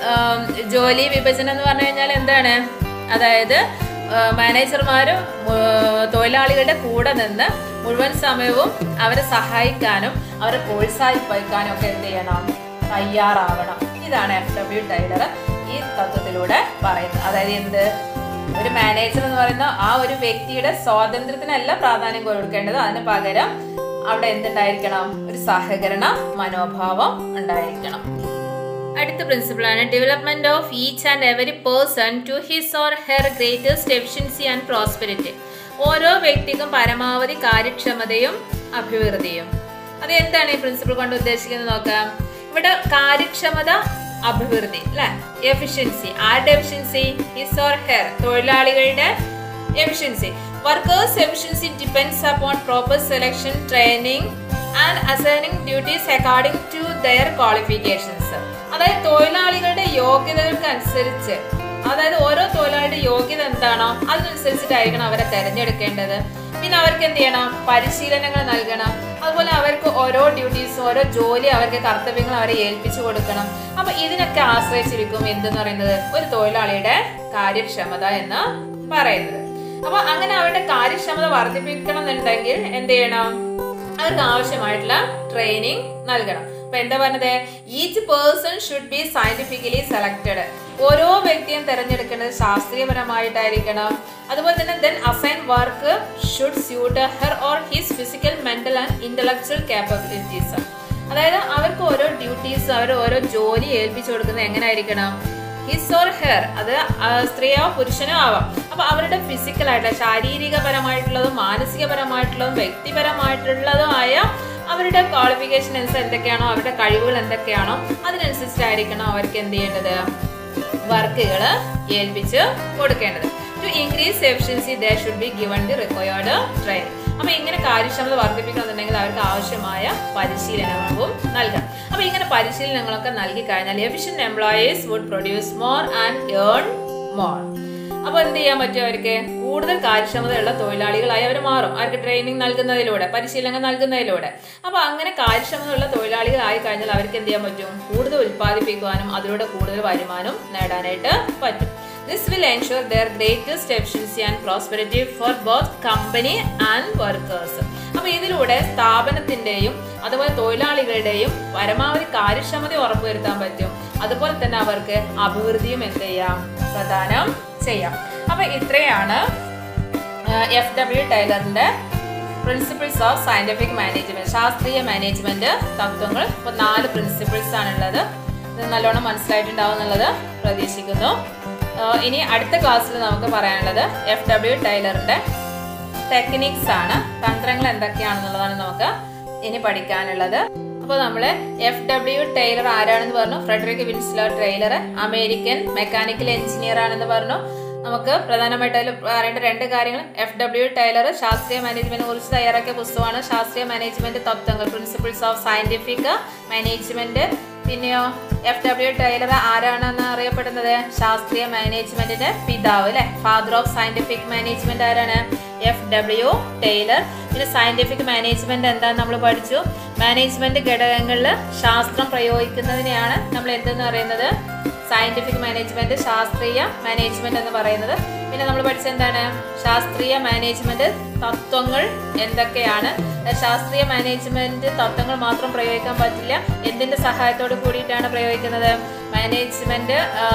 ജോലി വിഭജനം എന്ന് പറഞ്ഞു കഴിഞ്ഞാൽ എന്താണ്? അതായത് മാനേജർമാരും തൊഴിലാളികളുടെ കൂടെ നിന്ന് മുഴുവൻ സമയവും അവരെ സഹായിക്കാനും അവരെ പ്രോത്സാഹിപ്പിക്കാനും ഒക്കെ എന്ത് ചെയ്യണം? തയ്യാറാവണം. ഇതാണ് എഫ് ഡബ്ല്യു ടൈലർ ഈ തത്വത്തിലൂടെ പറയുന്നത്. അതായത് എന്ത്? ഒരു മാനേജർ എന്ന് പറയുന്ന ആ ഒരു വ്യക്തിയുടെ സ്വാതന്ത്ര്യത്തിനല്ല പ്രാധാന്യം കൊടുക്കേണ്ടത്, അതിന് പകരം അവിടെ എന്തുണ്ടായിരിക്കണം? ഒരു സഹകരണ മനോഭാവം ഉണ്ടായിരിക്കണം. അടുത്ത പ്രിൻസിപ്പിളാണ് development of each and every person to his or her greatest efficiency and prosperity. ഓരോ വ്യക്തിക്കും പരമാവധി കാര്യക്ഷമതയും അഭിവൃദ്ധിയും. അത് എന്താണ് ഈ പ്രിൻസിപ്പിൾ കൊണ്ട് ഉദ്ദേശിക്കുന്നത് നോക്കാം. ഇവിടെ കാര്യക്ഷമത, അഭിവൃദ്ധി, അല്ലെ? എഫിഷ്യൻസി. ആരുടെ എഫിഷ്യൻസി? ഹിസ് ഓർ ഹെർ, തൊഴിലാളികളുടെ efficiency. Workers efficiency depends upon proper selection, training and assigning duties according to their qualifications. അതായത് തൊഴിലാളികളുടെ യോഗ്യതകൾക്ക് അനുസരിച്ച്, അതായത് ഓരോ തൊഴിലാളിയുടെ യോഗ്യത എന്താണോ അതിനനുസരിച്ചിട്ടായിരിക്കണം അവരെ തെരഞ്ഞെടുക്കേണ്ടത്. പിന്നെ അവർക്ക് എന്ത് ചെയ്യണം? പരിശീലനങ്ങൾ നൽകണം. അതുപോലെ അവർക്ക് ഓരോ ഡ്യൂട്ടീസും ഓരോ ജോലി അവർക്ക് കർത്തവ്യങ്ങൾ അവരെ ഏൽപ്പിച്ചു കൊടുക്കണം. അപ്പൊ ഇതിനൊക്കെ ആശ്രയിച്ചിരിക്കും എന്തെന്ന് പറയുന്നത് ഒരു തൊഴിലാളിയുടെ കാര്യക്ഷമത എന്ന് പറയുന്നത്. അപ്പൊ അങ്ങനെ അവരുടെ കാര്യക്ഷമത വർദ്ധിപ്പിക്കണം എന്നുണ്ടെങ്കിൽ എന്ത് ചെയ്യണം? അവർക്ക് ആവശ്യമായിട്ടുള്ള ട്രെയിനിങ് നൽകണം. അപ്പൊ എന്താ പറഞ്ഞത്? Each person should be scientifically selected. ഓരോ വ്യക്തിയും തെരഞ്ഞെടുക്കേണ്ടത് ശാസ്ത്രീയപരമായിട്ടായിരിക്കണം. അതുപോലെ തന്നെ then assign work should suit her or his physical, mental and intellectual capabilities. അതായത് അവർക്ക് ഓരോ ഡ്യൂട്ടീസ്, അവർ ഓരോ ജോലി ഏൽപ്പിച്ചു കൊടുക്കുന്നത് എങ്ങനെ ആയിരിക്കണം? ഹിസ് ഓർ ഹെർ, അത് സ്ത്രീയോ പുരുഷനോ ആവാം. അപ്പൊ അവരുടെ ഫിസിക്കൽ ആയിട്ടുള്ള, ശാരീരികപരമായിട്ടുള്ളതും മാനസികപരമായിട്ടുള്ളതും വ്യക്തിപരമായിട്ടുള്ളതുമായ അവരുടെ ക്വാളിഫിക്കേഷൻ അനുസരിച്ച് എന്തൊക്കെയാണോ, അവരുടെ കഴിവുകൾ എന്തൊക്കെയാണോ അതിനനുസരിച്ചായിരിക്കണം അവർക്ക് എന്ത് ചെയ്യേണ്ടത്? വർക്കുകൾ ഏൽപ്പിച്ച് കൊടുക്കേണ്ടത്. To increase efficiency they should be given the required training. അപ്പൊ ഇങ്ങനെ കാര്യക്ഷമത വർദ്ധിപ്പിക്കണമെന്നുണ്ടെങ്കിൽ അവർക്ക് ആവശ്യമായ പരിശീലനവും നൽകണം. അപ്പൊ ഇങ്ങനെ പരിശീലനങ്ങളൊക്കെ നൽകി കഴിഞ്ഞാൽ efficient employees would produce more and earn more. അപ്പൊ എന്ത് ചെയ്യാൻ പറ്റും? അവർക്ക് കൂടുതൽ കാര്യക്ഷമതയുള്ള തൊഴിലാളികളായി അവർ മാറും. അവർക്ക് ട്രെയിനിങ് നൽകുന്നതിലൂടെ, പരിശീലനം നൽകുന്നതിലൂടെ. അപ്പൊ അങ്ങനെ കാര്യക്ഷമതയുള്ള തൊഴിലാളികളായി കഴിഞ്ഞാൽ അവർക്ക് എന്ത് ചെയ്യാൻ പറ്റും? കൂടുതൽ ഉൽപ്പാദിപ്പിക്കുവാനും അതിലൂടെ കൂടുതൽ വരുമാനം നേടാനായിട്ട് പറ്റും. This will ensure their greatest efficiency and prosperity for both company and workers. അപ്പൊ ഇതിലൂടെ സ്ഥാപനത്തിന്റെയും അതുപോലെ തൊഴിലാളികളുടെയും പരമാവധി കാര്യക്ഷമത ഉറപ്പുവരുത്താൻ പറ്റും. അതുപോലെ തന്നെ അവർക്ക് അഭിവൃദ്ധിയും എന്ത് ചെയ്യാം? പ്രദാനം ചെയ്യാം. അപ്പൊ ഇത്രയാണ് എഫ് ഡബ്ല്യു ടൈലറിന്റെ പ്രിൻസിപ്പിൾസ് ഓഫ് സയന്റിഫിക് മാനേജ്മെന്റ്, ശാസ്ത്രീയ മാനേജ്മെന്റ് തത്വങ്ങൾ. ഇപ്പൊ നാല് പ്രിൻസിപ്പിൾസ് ആണുള്ളത്. ഇത് നല്ലോണം മനസ്സിലായിട്ടുണ്ടാവും എന്നുള്ളത് പ്രതീക്ഷിക്കുന്നു. ഇനി അടുത്ത ക്ലാസ്സിൽ നമുക്ക് പറയാനുള്ളത് എഫ് ഡബ്ല്യു ടൈലറിന്റെ ടെക്നിക്സ് ആണ്. തന്ത്രങ്ങൾ എന്തൊക്കെയാണെന്നുള്ളതാണ് നമുക്ക് ഇനി പഠിക്കാനുള്ളത്. അപ്പോൾ നമ്മള് എഫ് ഡബ്ല്യു ടൈലർ ആരാണെന്ന് പറഞ്ഞു. Frederick Winslow Taylor American mechanical engineer ആണെന്ന് പറഞ്ഞു. നമുക്ക് പ്രധാനമായിട്ട് അതിൽ പറയേണ്ട രണ്ട് കാര്യങ്ങൾ. എഫ് ഡബ്ല്യു ടൈലർ ശാസ്ത്രീയ മാനേജ്മെന്റിനെ കുറിച്ച് തയ്യാറാക്കിയ പുസ്തകമാണ് ശാസ്ത്രീയ മാനേജ്മെന്റ് തത്വങ്ങൾ, പ്രിൻസിപ്പിൾസ് ഓഫ് സയന്റിഫിക് മാനേജ്മെന്റ്. പിന്നെയോ എഫ് ഡബ്ല്യു ടൈലർ ആരാണെന്ന് അറിയപ്പെടുന്നത്? ശാസ്ത്രീയ മാനേജ്മെന്റിന്റെ പിതാവ്, അല്ലെ? ഫാദർ ഓഫ് സയന്റിഫിക് മാനേജ്മെന്റ് ആരാണ്? F W Taylor. പിന്നെ സയന്റിഫിക് മാനേജ്മെന്റ് എന്താന്ന് നമ്മൾ പഠിച്ചു. മാനേജ്മെന്റ് ഘടകങ്ങളിൽ ശാസ്ത്രം പ്രയോഗിക്കുന്നതിനെയാണ് നമ്മൾ എന്തെന്ന് പറയുന്നത്? സയന്റിഫിക് മാനേജ്മെന്റ്, ശാസ്ത്രീയ മാനേജ്മെന്റ് എന്ന് പറയുന്നത്. പിന്നെ നമ്മൾ പഠിച്ച എന്താണ്? ശാസ്ത്രീയ മാനേജ്മെന്റ് തത്വങ്ങൾ എന്തൊക്കെയാണ്? ശാസ്ത്രീയ മാനേജ്മെന്റ് തത്വങ്ങൾ മാത്രം പ്രയോഗിക്കാൻ പറ്റില്ല. എന്തിന്റെ സഹായത്തോട് കൂടിയിട്ടാണ് പ്രയോഗിക്കുന്നത്? മാനേജ്മെന്റ്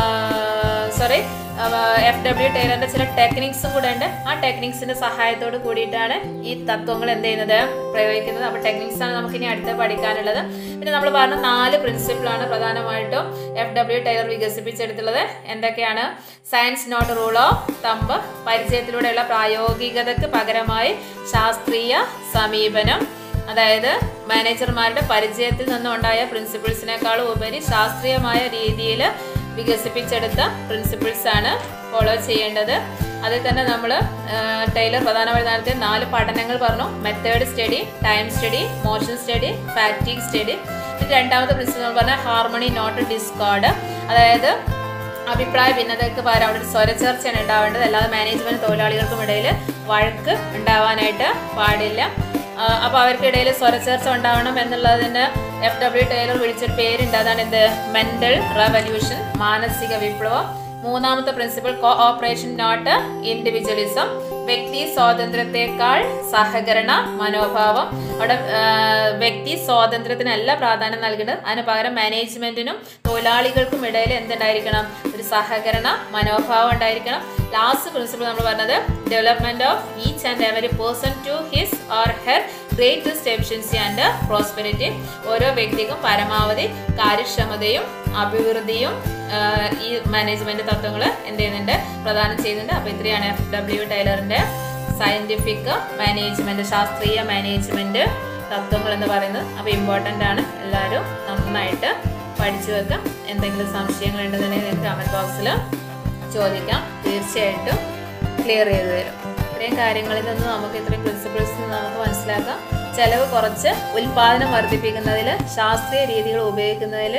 സോറി എഫ് ഡബ്ല്യു ടൈലറിന്റെ ചില ടെക്നിക്സും കൂടെ ഉണ്ട്. ആ ടെക്നിക്സിന്റെ സഹായത്തോട് കൂടിയിട്ടാണ് ഈ തത്വങ്ങൾ എന്ത് ചെയ്യുന്നത്? പ്രയോഗിക്കുന്നത്. അപ്പൊ ടെക്നിക്സ് ആണ് നമുക്ക് ഇനി അടുത്ത് പഠിക്കാനുള്ളത്. പിന്നെ നമ്മൾ പറഞ്ഞ നാല് പ്രിൻസിപ്പിൾ ആണ് പ്രധാനമായിട്ടും എഫ് ഡബ്ല്യു ടൈലർ വികസിപ്പിച്ചെടുത്തുള്ളത്. എന്തൊക്കെയാണ്? Science not rule of thumb, പരിചയത്തിലൂടെയുള്ള പ്രായോഗികതയ്ക്ക് പകരമായി ശാസ്ത്രീയ സമീപനം. അതായത് മാനേജർമാരുടെ പരിചയത്തിൽ നിന്നുണ്ടായ പ്രിൻസിപ്പിൾസിനേക്കാളും ഉപരി ശാസ്ത്രീയമായ രീതിയിൽ വികസിപ്പിച്ചെടുത്ത പ്രിൻസിപ്പിൾസ് ആണ് ഫോളോ ചെയ്യേണ്ടത്. അതിൽ തന്നെ നമ്മൾ ടൈലർ പ്രധാനമായി നടത്തിയ നാല് പഠനങ്ങൾ പറഞ്ഞു. Method study, time study, motion study, fatigue study. രണ്ടാമത്തെ പ്രിൻസിപ്പിൾ പറഞ്ഞാൽ ഹാർമണി നോട്ട് ഡിസ്കോർഡ്. അതായത് അഭിപ്രായ ഭിന്നതയ്ക്ക് പകരം അവിടെ ഒരു സ്വരച്ചേർച്ചയാണ് ഉണ്ടാവേണ്ടത്. അല്ലാതെ മാനേജ്മെന്റ് തൊഴിലാളികൾക്കും ഇടയിൽ വഴക്ക് ഉണ്ടാവാനായിട്ട് പാടില്ല. അപ്പൊ അവർക്കിടയിൽ സ്വരച്ചേർച്ച ഉണ്ടാവണം എന്നുള്ളതിന് എഫ് ഡബ്ല്യു ടൈലർ വിളിച്ചൊരു പേരുണ്ട്. അതാണ് എന്ത്? മെന്റൽ റെവല്യൂഷൻ, മാനസിക വിപ്ലവം. മൂന്നാമത്തെ principle cooperation not individualism, വ്യക്തി സ്വാതന്ത്ര്യത്തെക്കാൾ സഹകരണ മനോഭാവം. അവിടെ വ്യക്തി സ്വാതന്ത്ര്യത്തിനല്ല പ്രാധാന്യം നൽകുന്നത്, അതിന് പകരം മാനേജ്മെന്റിനും തൊഴിലാളികൾക്കും ഇടയിൽ എന്തുണ്ടായിരിക്കണം? ഒരു സഹകരണ മനോഭാവം ഉണ്ടായിരിക്കണം. ലാസ്റ്റ് പ്രിൻസിപ്പിൾ നമ്മൾ പറഞ്ഞത് development of each and every person to his or her greatest efficiency and prosperity. ഓരോ വ്യക്തിക്കും പരമാവധി കാര്യക്ഷമതയും അഭിവൃദ്ധിയും ഈ മാനേജ്മെന്റ് തത്വങ്ങൾ എന്ത് ചെയ്യുന്നുണ്ട്? പ്രദാനം ചെയ്യുന്നുണ്ട്. അപ്പൊ ഇത്രയാണ് എഫ് ഡബ്ല്യു ടൈലറിന്റെ സയന്റിഫിക് മാനേജ്മെന്റ്, ശാസ്ത്രീയ മാനേജ്മെന്റ് തത്വങ്ങൾ എന്ന് പറയുന്നത്. അപ്പൊ ഇമ്പോർട്ടൻ്റ് ആണ്. എല്ലാവരും നന്നായിട്ട് പഠിച്ചു വെക്കാം. എന്തെങ്കിലും സംശയങ്ങൾ ഉണ്ടെന്നുണ്ടെങ്കിൽ നിങ്ങൾക്ക് കമന്റ് ബോക്സിൽ ചോദിക്കാം. തീർച്ചയായിട്ടും ക്ലിയർ ചെയ്ത് തരും. ഇത്രയും കാര്യങ്ങളിൽ നിന്ന് നമുക്ക് ഇത്രയും പ്രിൻസിപ്പിൾസ് നമുക്ക് മനസ്സിലാക്കാം. ചെലവ് കുറച്ച് ഉൽപാദനം വർദ്ധിപ്പിക്കുന്നതിൽ, ശാസ്ത്രീയ രീതികൾ ഉപയോഗിക്കുന്നതിൽ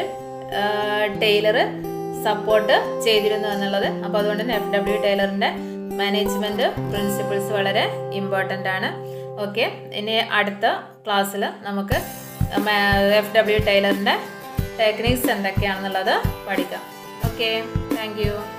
ടൈലർ സപ്പോർട്ട് ചെയ്തിരുന്നു എന്നുള്ളത്. അപ്പോൾ അതുകൊണ്ട് തന്നെ എഫ് ഡബ്ല്യു ടൈലറിന്റെ മാനേജ്മെന്റ് പ്രിൻസിപ്പിൾസ് വളരെ ഇമ്പോർട്ടൻ്റ് ആണ്. ഓക്കെ, ഇനി അടുത്ത ക്ലാസ്സിൽ നമുക്ക് എഫ് ഡബ്ല്യു ടൈലറിന്റെ ടെക്നിക്സ് എന്തൊക്കെയാണെന്നുള്ളത് പഠിക്കാം. Okay, thank U.